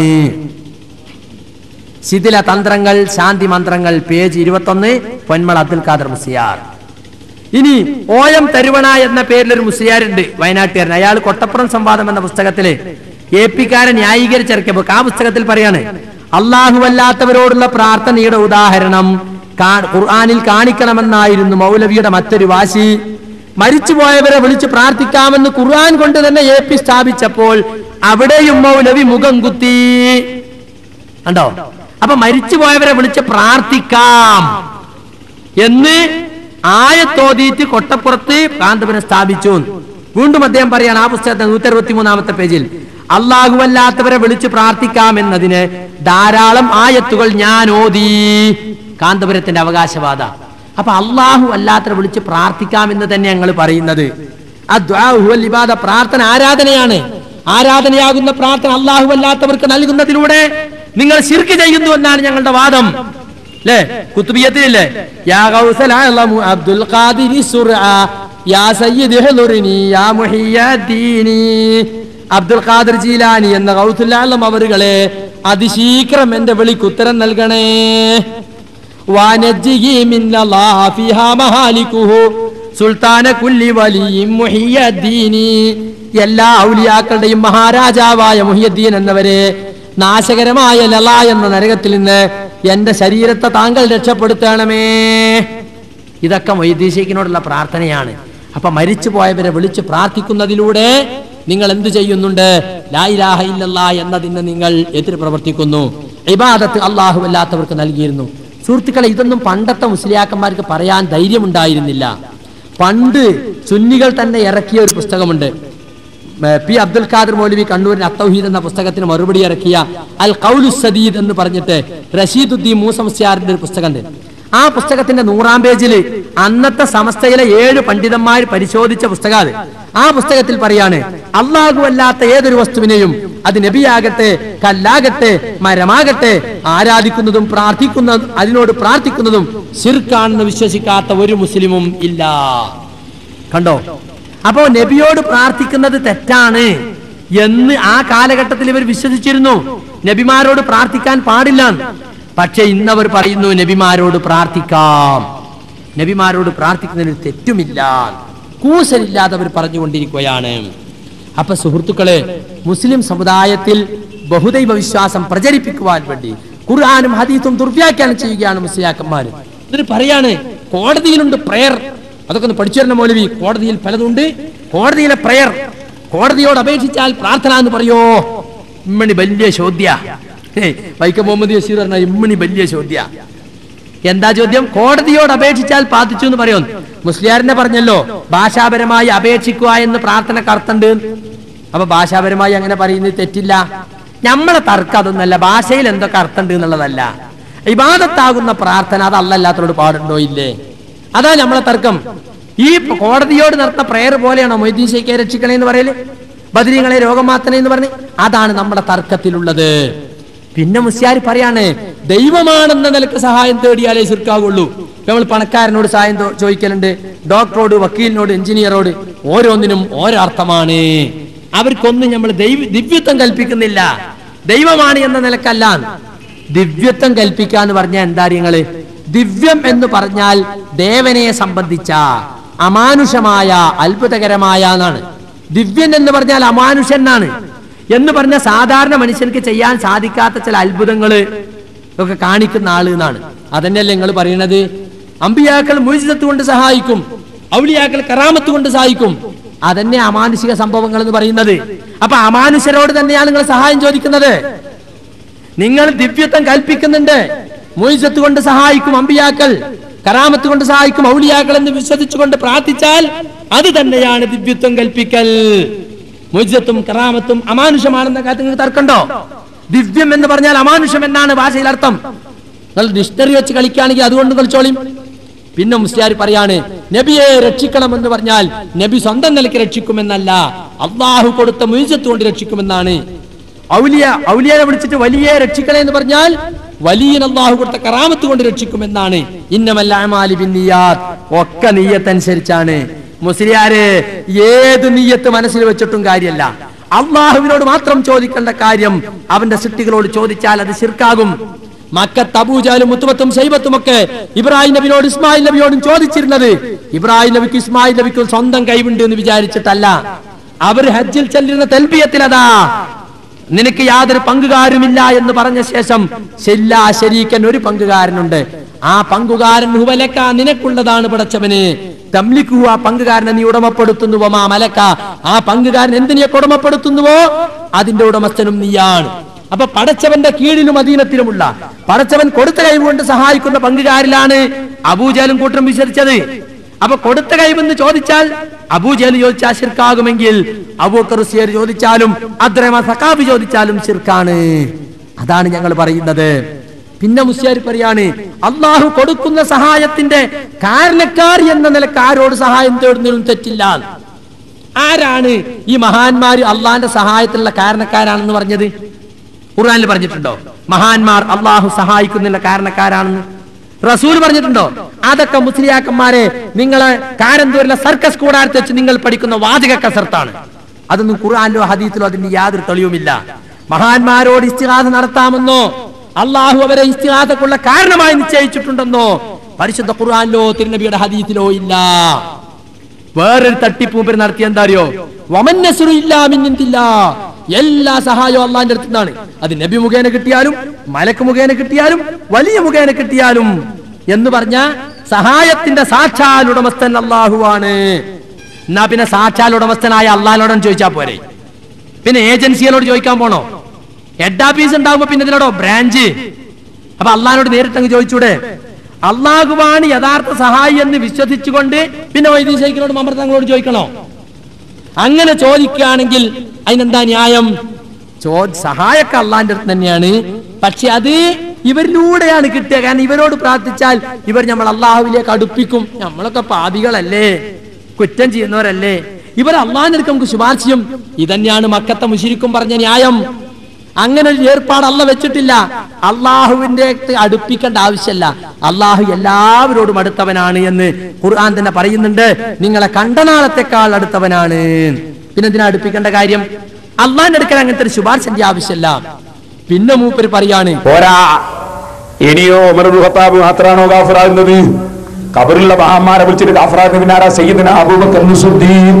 ശിഥില തന്ത്രങ്ങൾ ശാന്തി മന്ത്രങ്ങൾ പേജ് ഇരുപത്തൊന്ന് പൊന്മള അബ്ദുൽ ഖാദർ മുസ്ലിയാർ. ഇനി ഓ എം തരുവണ എന്ന പേരിലൊരു മുസ്ലിയാരുണ്ട്, വയനാട്ടുകാരൻ. അയാൾ കൊട്ടപ്പുറം സംവാദം എന്ന പുസ്തകത്തില് എ പിക്കാരൻ ന്യായീകരിച്ചിറക്കിയപ്പോ ആ പുസ്തകത്തിൽ പറയാണ്, അല്ലാഹു അല്ലാത്തവരോടുള്ള പ്രാർത്ഥനയുടെ ഉദാഹരണം ഖുർആനിൽ കാണിക്കണമെന്നായിരുന്നു മൗലവിയുടെ മറ്റൊരു വാശി. മരിച്ചുപോയവരെ വിളിച്ച് പ്രാർത്ഥിക്കാമെന്ന് ഖുർആൻ കൊണ്ട് തന്നെ എ പി സ്ഥാപിച്ചപ്പോൾ അവിടെയും മൗലവി മുഖം കുത്തി. കണ്ടോ? അപ്പൊ മരിച്ചുപോയവരെ വിളിച്ച് പ്രാർത്ഥിക്കാം എന്ന് ആയത്തോതിയിട്ട് കൊട്ടപ്പുറത്ത് കാന്തപുരം സ്ഥാപിച്ചു. വീണ്ടും അദ്ദേഹം പറയാണ് ആ പുസ്തകത്തെ നൂറ്റി അറുപത്തി മൂന്നാമത്തെ പേജിൽ, അല്ലാഹുവല്ലാത്തവരെ വിളിച്ച് പ്രാർത്ഥിക്കാം എന്നതിന് ധാരാളം ആയത്തുകൾ ഞാൻ ഓതി. കാന്തപുരത്തിന്റെ അവകാശവാദ. അപ്പൊ അല്ലാഹു അല്ലാത്തവരെ വിളിച്ച് പ്രാർത്ഥിക്കാം എന്ന് തന്നെ ഞങ്ങൾ പറയുന്നത്. ഇബാദ, പ്രാർത്ഥന ആരാധനയാണ്. ആരാധനയാകുന്ന പ്രാർത്ഥന അല്ലാഹു അല്ലാത്തവർക്ക് നൽകുന്നതിലൂടെ നിങ്ങൾ ശിർക്ക് ചെയ്യുന്നു എന്നാണ് ഞങ്ങളുടെ വാദം. അല്ലേ? കുത്തുബിയത്തിലില്ലേ, യാ ഗൗസൽ അഅ്ലമു അബ്ദുൽ ഖാദിരി സുർആ യാ സയ്യിദ് ഹുലുറിനി യാ മുഹിയ്യദ്ദീനി. അബ്ദുൽ ഖാദിർ ജീലാനി എന്ന ഗൗസുൽ അഅ്ലം അവരുകളെ അതിശീഘ്രം എന്റെ വിളിക്ക് ഉത്തരം നൽകണേ. വനജ്ജിഹി മിന്നല്ലാഹി ഫിഹാ മഹാലികുഹു സുൽത്താന കുല്ലി വലിയും മുഹിയ്യദ്ദീനി. എല്ലാ ഔലിയാക്കളുടെയും മഹാരാജാവായ മുഹിയ്യദ്ദീൻ എന്നവരെ നാശകരമായ ലള എന്ന നരകത്തിൽ നിന്ന് എന്റെ ശരീരത്തെ താങ്കൾ രക്ഷപ്പെടുത്തണമേ. ഇതൊക്കെ മൊയ്യദ്ദീൻ ശൈഖിനോടുള്ള പ്രാർത്ഥനയാണ്. അപ്പൊ മരിച്ചു പോയവരെ വിളിച്ച് പ്രാർത്ഥിക്കുന്നതിലൂടെ നിങ്ങൾ എന്ത് ചെയ്യുന്നുണ്ട്? ലാ ഇലാഹ ഇല്ലല്ലാഹ് എന്നതിന് നിങ്ങൾ എതിർ പ്രവർത്തിക്കുന്നു. ഇബാദത്ത് അല്ലാഹു അല്ലാത്തവർക്ക് നൽകിയിരുന്നു. സുഹൃത്തുക്കളെ, ഇതൊന്നും പണ്ടത്തെ മുസ്ലിയാക്കന്മാർക്ക് പറയാൻ ധൈര്യമുണ്ടായിരുന്നില്ല. പണ്ട് സുന്നികൾ തന്നെ ഇറക്കിയ ഒരു പുസ്തകമുണ്ട്, പി അബ്ദുൽ ഖാദർ മൗലവി കണ്ണൂരിന് അത്തൗഹീദ് എന്ന പുസ്തകത്തിന് മറുപടി ഇറക്കിയ അൽ ഖൗലു സദീദ് എന്ന് പറഞ്ഞിട്ട് റഷീദുദ്ദീൻ മൂസ മുസ്ലിയാറിന്റെ ഒരു പുസ്തകമുണ്ട്. ആ പുസ്തകത്തിന്റെ നൂറാം പേജില് അന്നത്തെ സമസ്തയിലെ ഏഴ് പണ്ഡിതന്മാർ പരിശോധിച്ച പുസ്തകം. ആ പുസ്തകത്തിൽ പറയാണ്, അല്ലാഹു അല്ലാത്ത ഏതൊരു വസ്തുവിനെയും, അത് നബിയാകട്ടെ കല്ലാകട്ടെ മരമാകട്ടെ, ആരാധിക്കുന്നതും പ്രാർത്ഥിക്കുന്നതും അതിനോട് പ്രാർത്ഥിക്കുന്നതും ശിർക്കാണെന്ന് വിശ്വസിക്കാത്ത ഒരു മുസ്ലിമും ഇല്ല. കണ്ടോ? അപ്പോ നബിയോട് പ്രാർത്ഥിക്കുന്നത് തെറ്റാണ് എന്ന് ആ കാലഘട്ടത്തിൽ ഇവർ വിശ്വസിച്ചിരുന്നു. നബിമാരോട് പ്രാർത്ഥിക്കാൻ പാടില്ല. പക്ഷെ ഇന്നവർ പറയുന്നു നബിമാരോട് പ്രാർത്ഥിക്കാം, നബിമാരോട് പ്രാർത്ഥിക്കുന്നതിന് തെറ്റുമില്ല, കൂസലില്ലാതെ അവർ പറഞ്ഞുകൊണ്ടിരിക്കുകയാണ്. അപ്പൊ സുഹൃത്തുക്കളെ, മുസ്ലിം സമുദായത്തിൽ ബഹുദൈവ വിശ്വാസം പ്രചരിപ്പിക്കുവാൻ വേണ്ടി ഖുർആനും ഹദീസും ദുർവ്യാഖ്യാനം ചെയ്യുകയാണ് മുസ്ലിയാക്കന്മാർ. എന്നിട്ട് പറയാണ് കോടതിയിലുണ്ട് പ്രയർ. അതൊക്കെ ഒന്ന് പഠിച്ചു തരുന്ന മൗലവി. കോടതിയിൽ പലതുണ്ട്. കോടതിയിലെ പ്രയർ, കോടതിയോട് അപേക്ഷിച്ചാൽ പ്രാർത്ഥന എന്ന് പറയോ? ഇമ്മണി വലിയ ചോദ്യ. വൈക്കം മുഹമ്മദ് യസീർ പറഞ്ഞ ഇമ്മണി വലിയ ചോദ്യ. എന്താ ചോദ്യം? കോടതിയോട് അപേക്ഷിച്ചാൽ പ്രാർത്ഥിച്ചു എന്ന് പറയും. മുസ്ലിയാരിനെ പറഞ്ഞല്ലോ ഭാഷാപരമായി അപേക്ഷിക്കുക എന്ന് പ്രാർത്ഥന കർത്തുണ്ട്. അപ്പൊ ഭാഷാപരമായി അങ്ങനെ പറയുന്നത് തെറ്റില്ല. നമ്മളെ തർക്കം അതൊന്നല്ല, ഭാഷയിൽ എന്തൊക്കെ അർത്ഥമുണ്ട് എന്നുള്ളതല്ല. ഇബാദത്താകുന്ന പ്രാർത്ഥന അത് അല്ലാത്തവരോട് പാടുണ്ടോ ഇല്ലേ? അതാ നമ്മളെ തർക്കം. ഈ കോടതിയോട് നടത്തുന്ന പ്രയർ പോലെയാണോ മൊയ്തീൻ ശൈഖയെ രക്ഷിക്കണേ എന്ന് പറയല്, ബദരീങ്ങളെ രോഗം മാത്തണേ എന്ന് പറഞ്ഞ്? അതാണ് നമ്മുടെ തർക്കത്തിലുള്ളത്. പിന്നെ മുസ്ലിയാർ പറയാണ് ദൈവമാണെന്ന നിലക്ക് സഹായം തേടിയാലേ ശിർക്കാകുള്ളൂ. നമ്മൾ പണക്കാരനോട് സഹായം ചോദിക്കലുണ്ട്, ഡോക്ടറോട്, വക്കീലിനോട്, എഞ്ചിനീയറോട്, ഓരോന്നിനും ഓരോ അർത്ഥമാണ്. അവർക്കൊന്നും നമ്മൾ ദൈവ ദിവ്യത്വം കൽപ്പിക്കുന്നില്ല. ദൈവമാണ് എന്ന നിലക്കല്ല. ദിവ്യത്വം കൽപ്പിക്കാന്ന് പറഞ്ഞാൽ എന്താ നിങ്ങള്? ദിവ്യം എന്ന് പറഞ്ഞാൽ ദേവനെ സംബന്ധിച്ച അമാനുഷമായ അത്ഭുതകരമായ എന്നാണ്. ദിവ്യൻ എന്ന് പറഞ്ഞാൽ അമാനുഷ്യനാണ് എന്ന് പറഞ്ഞ സാധാരണ മനുഷ്യർക്ക് ചെയ്യാൻ സാധിക്കാത്ത ചില അത്ഭുതങ്ങള് ഒക്കെ കാണിക്കുന്ന ആള് എന്നാണ്. അതന്നെയല്ലേ നിങ്ങൾ പറയുന്നത്? അമ്പിയാക്കൾ മുഅ്ജിസത്ത് കൊണ്ട് സഹായിക്കും, ഔലിയാക്കൾ കറാമത്ത് കൊണ്ട് സഹായിക്കും. അതന്നെ അമാനുഷിക സംഭവങ്ങൾ എന്ന് പറയുന്നത്. അപ്പൊ അമാനുഷ്യരോട് തന്നെയാണ് നിങ്ങൾ സഹായം ചോദിക്കുന്നത്. നിങ്ങൾ ദിവ്യത്വം കൽപ്പിക്കുന്നുണ്ട്, മുഅ്ജിസത്ത് കൊണ്ട് സഹായിക്കും അമ്പിയാക്കൾ, കറാമത്ത് കൊണ്ട് സഹായിക്കും ഔലിയാക്കൾ എന്ന് വിശ്വസിച്ചുകൊണ്ട് പ്രാർത്ഥിച്ചാൽ അത് തന്നെയാണ് ദിവ്യത്വം കൽപ്പിക്കൽ. മുഅ്ജിസത്തും കറാമത്തും അമാനുഷമാണെന്ന കാര്യത്തിൽ നിങ്ങൾ തർക്കണ്ടോ? ദിവ്യം എന്ന് പറഞ്ഞാൽ അമാനുഷം എന്നാണ് ഭാഷയിൽ അർത്ഥം. നിങ്ങൾ ഡിക്ഷണറി വെച്ച് കളിക്കുകയാണെങ്കിൽ അതുകൊണ്ട് കളിച്ചോളിയും. പിന്നെ മുസ്ലിയാർ പറയാണ് നബിയെ രക്ഷിക്കണമെന്ന് പറഞ്ഞാൽ നബി സ്വന്തം നിലയ്ക്ക് രക്ഷിക്കുമെന്നല്ല, അള്ളാഹു കൊടുത്ത മുഇ്സത്ത് കൊണ്ട് രക്ഷിക്കുമെന്നാണ്. ഔലിയ ഔലിയനെ വിളിച്ചിട്ട് വലിയ രക്ഷിക്കണേ എന്ന് പറഞ്ഞാൽ വലിയ അള്ളാഹു കൊടുത്ത കറാമത്ത് കൊണ്ട് രക്ഷിക്കുമെന്നാണ്. ഇന്നമൽ അഅ്മാലു ബിന്നിയാത്ത്, ഒക്കെ നിയ്യത്ത് അനുസരിച്ചാണ്. മുസ്ലിയാര് ഏത് നിയ്യത്ത് മനസ്സിൽ വെച്ചിട്ടും കാര്യമല്ല. അള്ളാഹുവിനോട് മാത്രം ചോദിക്കേണ്ട കാര്യം അവന്റെ സൃഷ്ടികളോട് ചോദിച്ചാൽ അത് ശിർക്കാകും. മക്കത്ത് അബൂജഹലും മുത്തുബത്തും ശൈബത്തും ഒക്കെ ഇബ്രാഹിം നബിയോട് ഇസ്മായിൽ നബിയോടും ചോദിച്ചിരുന്നത് ഇബ്രാഹിം നബിക്കും ഇസ്മായിൽ നബിക്കും സ്വന്തം കൈവുണ്ട് എന്ന് വിചാരിച്ചിട്ടല്ല. അവർ ഹജ്ജിൽ ചെല്ലുന്ന തൽബിയത്തിൽ അതാ നിനക്ക് യാതൊരു പങ്കുകാരുമില്ല എന്ന് പറഞ്ഞ ശേഷം ശില്ലാ ശരീക്കൻ ഒരു പങ്കുകാരനുണ്ട്, ആ പങ്കുകാരൻ ഹുവലക്ക നിനക്കുള്ളതാണ് പടച്ചവന്, തംലിക്കു ആ പങ്കുകാരനെ നീ ഉടമപ്പെടുത്തുന്നുവോ മാ മലക്ക, ആ പങ്കുകാരൻ എന്തിനെ ഉടമപ്പെടുത്തുന്നുവോ അതിന്റെ ഉടമസ്ഥനും നീയാണ്. അപ്പൊ പടച്ചവന്റെ കീഴിലും അധീനത്തിലുമുള്ള പടച്ചവൻ കൊടുത്ത കൈകൊണ്ട് സഹായിക്കുന്ന പങ്കുകാരിലാണ് അബൂജഹലും കൂട്ടരും വിശ്വസിച്ചത്. അപ്പൊ കൊടുത്ത കൈവെന്ന് ചോദിച്ചാൽ അബൂജഹൽ ചോദിച്ചാൽ ശിർക്കാകുമെങ്കിൽ അബൂബക്കർ സിദ്ദീഖ് ചോദിച്ചാലും അദ്റഹ്മാൻ സഖാഫി ചോദിച്ചാലും ശിർക്കാണ്. അതാണ് ഞങ്ങൾ പറയുന്നത്. പിന്നെ മുസ്ലിയാർ പറയാണ് അള്ളാഹു കൊടുക്കുന്ന സഹായത്തിന്റെ കാരണക്കാർ എന്ന നിലക്ക് ആരോട് സഹായം തേടുന്നതിനും തെറ്റില്ല. ആരാണ് ഈ മഹാന്മാര് അള്ളാഹിന്റെ സഹായത്തിലുള്ള കാരണക്കാരാണെന്ന് പറഞ്ഞത്? ഖുർആനിൽ പറഞ്ഞിട്ടുണ്ടോ മഹാന്മാർ അള്ളാഹു സഹായിക്കുന്നില്ല കാരണക്കാരാണെന്ന്? റസൂൽ പറഞ്ഞിട്ടുണ്ടോ? അതൊക്കെ മുസ്ലിയാക്കന്മാരെ നിങ്ങളെ കാരന്തൂരിലെ സർക്കസ് കൂടാരത്ത് വെച്ച് നിങ്ങൾ പഠിക്കുന്ന വാചക കസർത്താണ്. അതൊന്നും ഖുർആനിലോ ഹദീസിലോ അതിന്റെ യാതൊരു തെളിവുമില്ല. മഹാന്മാരോട് ഇസ്തിഗാസ നടത്താമെന്നോ അള്ളാഹു അവരെ ഇസ്തിഗാസക്കുള്ള കാരണമായി നിശ്ചയിച്ചിട്ടുണ്ടെന്നോ പരിശുദ്ധ ഖുർആനിലോ തിരുനബിയുടെ ഹദീസിലോ ഇല്ല. വേറൊരു തട്ടിപ്പൂപ്പർ നടത്തിയ എന്താ അറിയോ? വമൻ നസ്റു ഇല്ലാ മിൻ ഇൻദില്ലാഹ്, എല്ലാ സഹായവും അള്ളാഹിന്റെ അടുത്ത് നിന്നാണ്. അത് നബി മുഖേന കിട്ടിയാലും മലക്ക് മുഖേന കിട്ടിയാലും വലിയ മുഖേന കിട്ടിയാലും എന്ന് പറഞ്ഞ സഹായത്തിന്റെ സാക്ഷാൽ ഉടമസ്ഥൻ അള്ളാഹുവാണ്. എന്നാ പിന്നെ സാക്ഷാൽ ഉടമസ്ഥനായ അള്ളാഹിനോടൊന്നും ചോദിച്ചാൽ പോരെ? പിന്നെ ഏജൻസികളോട് ചോദിക്കാൻ പോണോ? ഹെഡ് ഓഫീസ് ഉണ്ടാകുമ്പോ പിന്നെ ഇതിനോടോ ബ്രാഞ്ച്? അപ്പൊ അള്ളാഹിനോട് നേരിട്ടങ്ങ് ചോദിച്ചൂടെ? അള്ളാഹുവാണ് യഥാർത്ഥ സഹായി എന്ന് വിശ്വസിച്ചുകൊണ്ട് പിന്നെ വൈദ്യ ശൈഖിനോട് മമൃതങ്ങളോട് ചോദിക്കണോ? അങ്ങനെ ചോദിക്കുകയാണെങ്കിൽ അതിനെന്താ ന്യായം? ചോ സഹായൊക്കെ അള്ളാന്റെ അടുത്ത് തന്നെയാണ്, പക്ഷെ അത് ഇവരിലൂടെയാണ് കിട്ടുക. കാരണം ഇവരോട് പ്രാർത്ഥിച്ചാൽ ഇവർ നമ്മൾ അള്ളാഹുവിലേക്ക് അടുപ്പിക്കും. നമ്മളൊക്കെ പാപികളല്ലേ, കുറ്റം ചെയ്യുന്നവരല്ലേ, ഇവർ അള്ളാഹിന്റെ അടുത്ത് നമുക്ക് ശുപാർശ ചെയ്യും. ഇതന്നെയാണ് മക്കത്തെ മുശ്രിക്കും പറഞ്ഞ ന്യായം. അങ്ങനെ ഒരു ഏർപ്പാട് അള്ള വെച്ചിട്ടില്ല. അള്ളാഹുവിന്റെ അടുപ്പിക്കേണ്ട ആവശ്യമല്ല, അള്ളാഹു എല്ലാവരോടും അടുത്തവനാണ് എന്ന് ഖുർആൻ തന്നെ പറയുന്നുണ്ട്. നിങ്ങളെ കണ്ടനാളത്തെക്കാൾ അടുത്തവനാണ്. പിന്നെ എന്തിനാ അടുപ്പിക്കേണ്ട കാര്യം? അള്ളാഹിന്റെ അടുക്കൽ അങ്ങനത്തെ ഒരു ശുപാർശന്റെ ആവശ്യമല്ല. പിന്നെ മൂപ്പര് പറയാണ് പോരാ, ഇനിയോ ഉമർ ഇബ്നുൽ ഖത്താബ് മാത്രമാണോ ഗാഫറാകുന്നത്? ഖബറിലുള്ള മഹാന്മാരെ വിളിച്ചിട്ട് ഗാഫറാകുന്ന പിന്നാരാ? സയ്യിദുനാ അബൂബക്കർ സിദ്ദീഖ്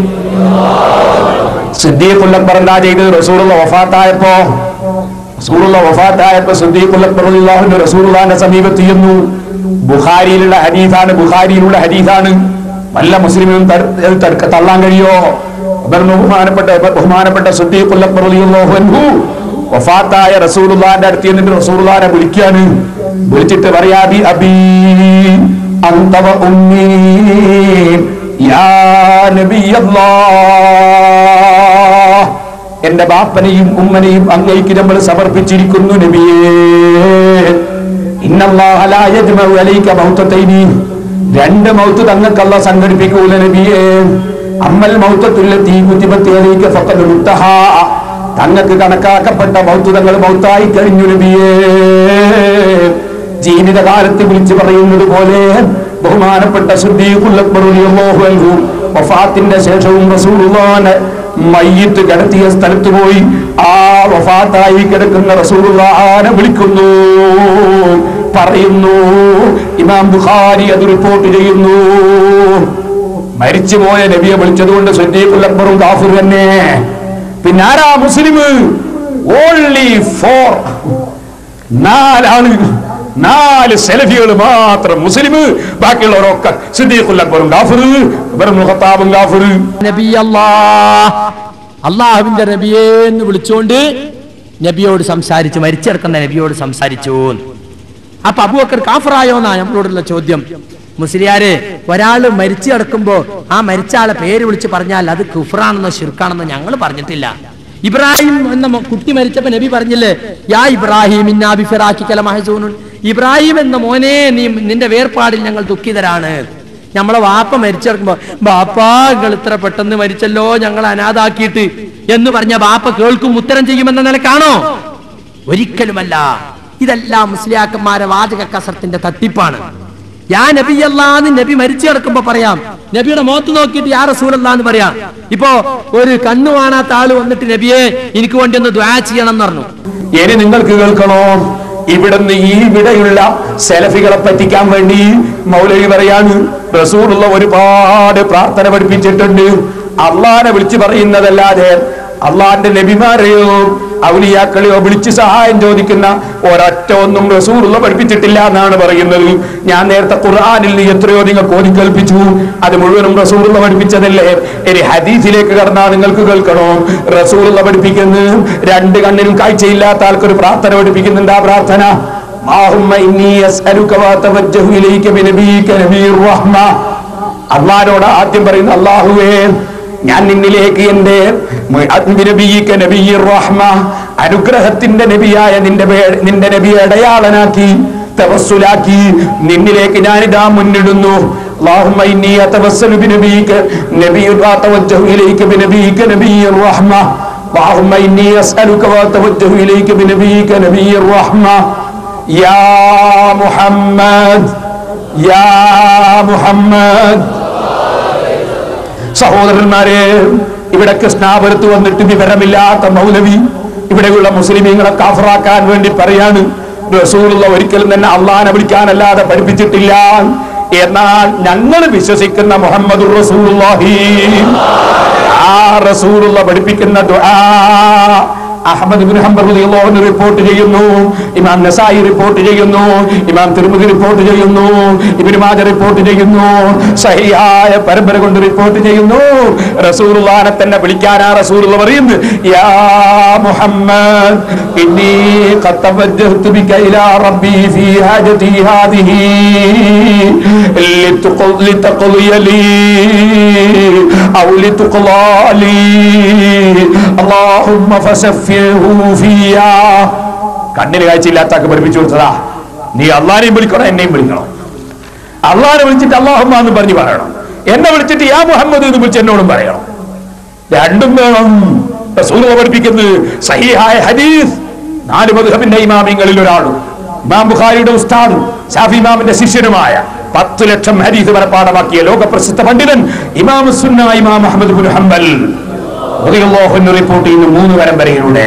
സിദ്ദീഖുൽ അക്ബർ എന്താ ചെയ്തത്? റസൂലുള്ള വഫാത്തായപ്പോ റസൂലുള്ള വഫാത്തായപ്പോ സിദ്ദീഖുൽ അക്ബർ റളിയല്ലാഹു അൻഹു റസൂലുള്ളാഹിന്റെ സമീപത്ത് ചെന്നു. ബുഖാരിയിലുള്ള ഹദീസാണ്, ബുഖാരിയിലുള്ള ഹദീസാണ്. വല്ല മുസ്ലിമിനും തള്ളാൻ കഴിയോ? ബഹുമാനപ്പെട്ട ബഹുമാനപ്പെട്ട സിദ്ദീഖുൽ അക്ബർ റളിയല്ലാഹു അൻഹു വഫാത്തായ റസൂലുള്ളാഹിന്റെ അടുത്ത് ചെന്നിട്ട് റസൂലുള്ളാഹിനെ വിളിക്കാണ്. വിളിച്ചിട്ട് പറയാ ബി അബീ അൻത വ ഉമ്മീ യാ നബിയല്ലാഹ്, എന്റെ ബാപ്പനെയും ഉമ്മനെയും അങ്ങേക്ക് നമ്മൾ സമർപ്പിച്ചിരിക്കുന്നു നബിയേ. ഇന്നല്ലാഹ ലാ യജ്മഉ അലൈക മൗതതൈനി, രണ്ട് മൗത്ത് തങ്ങൾക്ക് അല്ലാഹു സംഘടിപ്പിക്കൂല നബിയേ. അമ്മൽ മൗതത്തുല്ലതി കുതിബത് അലൈക ഫഖദ് മുത്തഹാ, തങ്ങൾക്ക് കണക്കാക്കപ്പെട്ട മൗത്ത് തങ്ങൾ മൗത്തായി കഴിഞ്ഞു നബിയേ. ജീവിതകാലത്ത് വിളിച്ചു പറയുന്നത് പോലെ ബഹുമാനപ്പെട്ട സിദ്ദീഖുൽ അക്ബർ റളിയല്ലാഹു അൻഹു വഫാത്തിന്റെ ശേഷവും റസൂലുള്ളാഹിനെ മയ്യിത്ത് കിടത്തിയ സ്ഥലത്ത് പോയി ആ വഫാത്തായി കിടക്കുന്ന റസൂലുള്ളാഹിനെ വിളിക്കുന്നു, പറയുന്നു. ഇമാം ബുഖാരി അത് റിപ്പോർട്ട് ചെയ്യുന്നു. മരിച്ചുപോയ നബിയെ വിളിച്ചതുകൊണ്ട് സിദ്ദീഖുൽ അക്ബറും കാഫിർ തന്നെ. പിന്നെ ആരാ മുസ്ലിം? ഓൺലി ഫോർ നാലാണ്, നാല് സെലഫികൾ മാത്രം മുസ്ലിം. ബാക്കിയുള്ളവരൊക്കെ സിദ്ദീഖുൽ അക്ബറും കാഫിർ, ഉമർ ഇബ്നുൽ ഖത്താബും കാഫിർ. നബി അല്ലാഹ്, അള്ളാഹുവിന്റെ നബിയെ എന്ന് വിളിച്ചുകൊണ്ട് നബിയോട് സംസാരിച്ചു, മരിച്ചെടുക്കുന്ന നബിയോട് സംസാരിച്ചു. അപ്പൊ അബൂബക്കർ കാഫിറായോ എന്നാ നമ്മളോടുള്ള ചോദ്യം. മുസ്ലിയാരെ, ഒരാള് മരിച്ചു കിടക്കുമ്പോ ആ മരിച്ച ആളെ പേര് വിളിച്ച് പറഞ്ഞാൽ അത് കുഫ്റാണെന്നോ ശിർക്കാണെന്നോ ഞങ്ങൾ പറഞ്ഞിട്ടില്ല. ഇബ്രാഹിം എന്ന കുട്ടി മരിച്ചപ്പോ നബി പറഞ്ഞില്ലേ, യാ ഇബ്രാഹിം ഇന്നാ ബിഫിറാഖിക ലമഹ്സൂനുൻ, ഇബ്രാഹിം എന്ന മോനെ, നീ നിന്റെ വേർപാടിൽ ഞങ്ങൾ ദുഃഖിതരാണ്. നമ്മളെ വാപ്പ മരിച്ചിറക്കുമ്പോ ബാപ്പാ നിങ്ങൾ ഇത്ര പെട്ടെന്ന് മരിച്ചല്ലോ, ഞങ്ങൾ അനാഥാക്കിയിട്ട് എന്ന് പറഞ്ഞ ബാപ്പ കേൾക്കും, ഉത്തരം ചെയ്യുമെന്ന നിലക്കാണോ? ഒരിക്കലുമല്ല. ഇതെല്ലാം മുസ്ലിയാക്കന്മാരെ വാചക കസർത്തിന്റെ തട്ടിപ്പാണ്. യാ നബി അല്ലാന്ന് നബി മരിച്ചു കിടക്കുമ്പോ പറയാം, നബിയുടെ മുഖത്ത് നോക്കിയിട്ട് യാ റസൂലല്ലാന്ന് പറയാം. ഇപ്പോ ഒരു കണ്ണു കാണാത്ത ആള് വന്നിട്ട് നബിയെ എനിക്ക് വേണ്ടി ഒന്ന് ദുആ ചെയ്യണം എന്ന് പറഞ്ഞു. ഇനി നിങ്ങൾക്ക് കേൾക്കണോ, ഇവിടുന്ന് ഈ ഇവിടെയുള്ള സെലഫികളെ പറ്റിക്കാൻ വേണ്ടി മൗലവി പറയാണ്, റസൂലുള്ള ഒരുപാട് പ്രാർത്ഥന പഠിപ്പിച്ചിട്ടുണ്ട്. അള്ളാനെ വിളിച്ചു പറയുന്നതല്ലാതെ അള്ളാന്റെ നബിമാരെയോ ഔലിയാക്കളെയോ വിളിച്ച് സഹായം ചോദിക്കുന്ന ഒരൊറ്റ ഒന്നും റസൂലുള്ള പഠിപ്പിച്ചിട്ടില്ല എന്നാണ് പറയുന്നത്. ഞാൻ നേരത്തെ ഖുർആനിൽ എത്രയോ നിങ്ങൾക്ക് ഓതി കേൾപ്പിച്ചു, അത് മുഴുവനും റസൂലുള്ള പഠിപ്പിച്ചതല്ലേ. ഇനി ഹദീസിലേക്ക് കടന്നാൽ നിങ്ങൾക്ക് കേൾക്കണോ, റസൂലുള്ള പഠിപ്പിക്കുന്നു രണ്ട് കണ്ണിനും കാഴ്ചയില്ലാത്ത ആൾക്കൊരു പ്രാർത്ഥന പഠിപ്പിക്കുന്നുണ്ട്. ആ പ്രാർത്ഥന അള്ളാഹുവോട് ആദ്യം പറയുന്നു, അള്ളാഹുവേ ഞാൻ നിന്നിലേക്ക് എന്റെ അനുഗ്രഹത്തിന്റെ നബിയായ നിന്റെ നിന്റെ നബിയെ അടയാളനാക്കി തവസ്സുലാക്കി നിന്നിലേക്ക് ഞാനിതാ മുന്നിടുന്നു. اللهم إني أتوسل بنبيك نبي وأتوجه إليك بنبيك نبي الرحمة اللهم إني أسألك وأتوجه إليك بنبيك نبي الرحمة يا محمد يا محمد. സഹോദരന്മാരെ, ഇവിടെ കൃഷ്ണാപുരത്ത് വന്നിട്ട് വിവരമില്ലാത്ത മൗലവി ഇവിടെയുള്ള മുസ്ലിമീങ്ങളെ കാഫറാക്കാൻ വേണ്ടി പറയാണ്, റസൂലുള്ള ഒരിക്കലും തന്നെ അള്ളാനെ വിളിക്കാനല്ലാതെ പഠിപ്പിച്ചിട്ടില്ല. എന്നാൽ ഞങ്ങൾ വിശ്വസിക്കുന്ന മുഹമ്മദുർ റസൂലുള്ളാഹി, ആ റസൂലുള്ള പഠിപ്പിക്കുന്ന ദുആ അഹ്മദ് ഇബ്നു ഹംബൽ റളിയല്ലാഹു അൻഹു റിപ്പോർട്ട് ചെയ്യുന്നു, ഇമാം നസായി റിപ്പോർട്ട് ചെയ്യുന്നു, ഇമാം തിർമിദി റിപ്പോർട്ട് ചെയ്യുന്നു, ഇബ്നു മാജ റിപ്പോർട്ട് ചെയ്യുന്നു, സഹിഹായ പരമ്പര കൊണ്ട് റിപ്പോർട്ട് ചെയ്യുന്നു. റസൂലുള്ളാഹിനെ തന്നെ വിളിക്കാനാ റസൂലുള്ള പറയുന്നത്, യാ മുഹമ്മദ് ഇന്നി ഖദ് തവജ്ജഹ്തു ബിക ഇലാ റബ്ബി ഫീ ഹാജതി ഹാദിഹി ലിതഖ്ളി ലി ഔ ലിതഖ്ലാ ലി അല്ലാഹുമ്മ ഫസഫി. കണ്ണിന് കാഴ്ചയില്ലാത്താക്ക് പഠിപ്പിച്ചു കൊടുത്തതാ, നീ അള്ളാനെയും വിളിക്കണം എന്നെയും വിളിക്കണം. അള്ളാനെ വിളിച്ചിട്ട് അല്ലാഹുമ്മ എന്ന് പറഞ്ഞു പറയണം, എന്നെ വിളിച്ചിട്ട് യാ മുഹമ്മദ് എന്ന് വിളിച്ച് എന്നോടും പറയണം. രണ്ടും വേണം. റസൂലുള്ളാഹി പഠിപ്പിക്കുന്നത് സഹീഹായ ഹദീസ്. നാല് മദ്ഹബിന്റെ ഇമാമിങ്ങളിൽ ഒരാളും ഇമാം ബുഖാരിയുടെ ഉസ്താദും ശാഫി ഇമാമിന്റെ ശിഷ്യനുമായ പത്ത് ലക്ഷം ഹദീസ് മനഃപാഠമാക്കിയ ലോകപ്രസിദ്ധ പണ്ഡിതൻ ഇമാം സുന്ന ഇമാം അഹ്മദ് ഇബ്നു ഹംബൽ റിപ്പോർട്ട് ചെയ്യുന്ന മൂന്ന് പരമ്പരയിലൂടെ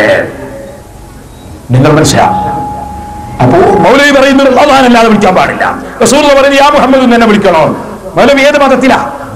നിങ്ങൾ മനസ്സിലാക്കും. അപ്പോ മൗലവി പറയുന്നത് അല്ലാഹുവല്ലാതെ വിളിക്കാൻ പാടില്ല, റസൂലുള്ളാഹി പറയുന്നത് യാ മുഹമ്മദ് എന്ന് തന്നെ വിളിക്കണോ. മൗലവി ഏത് മതത്തിലാ?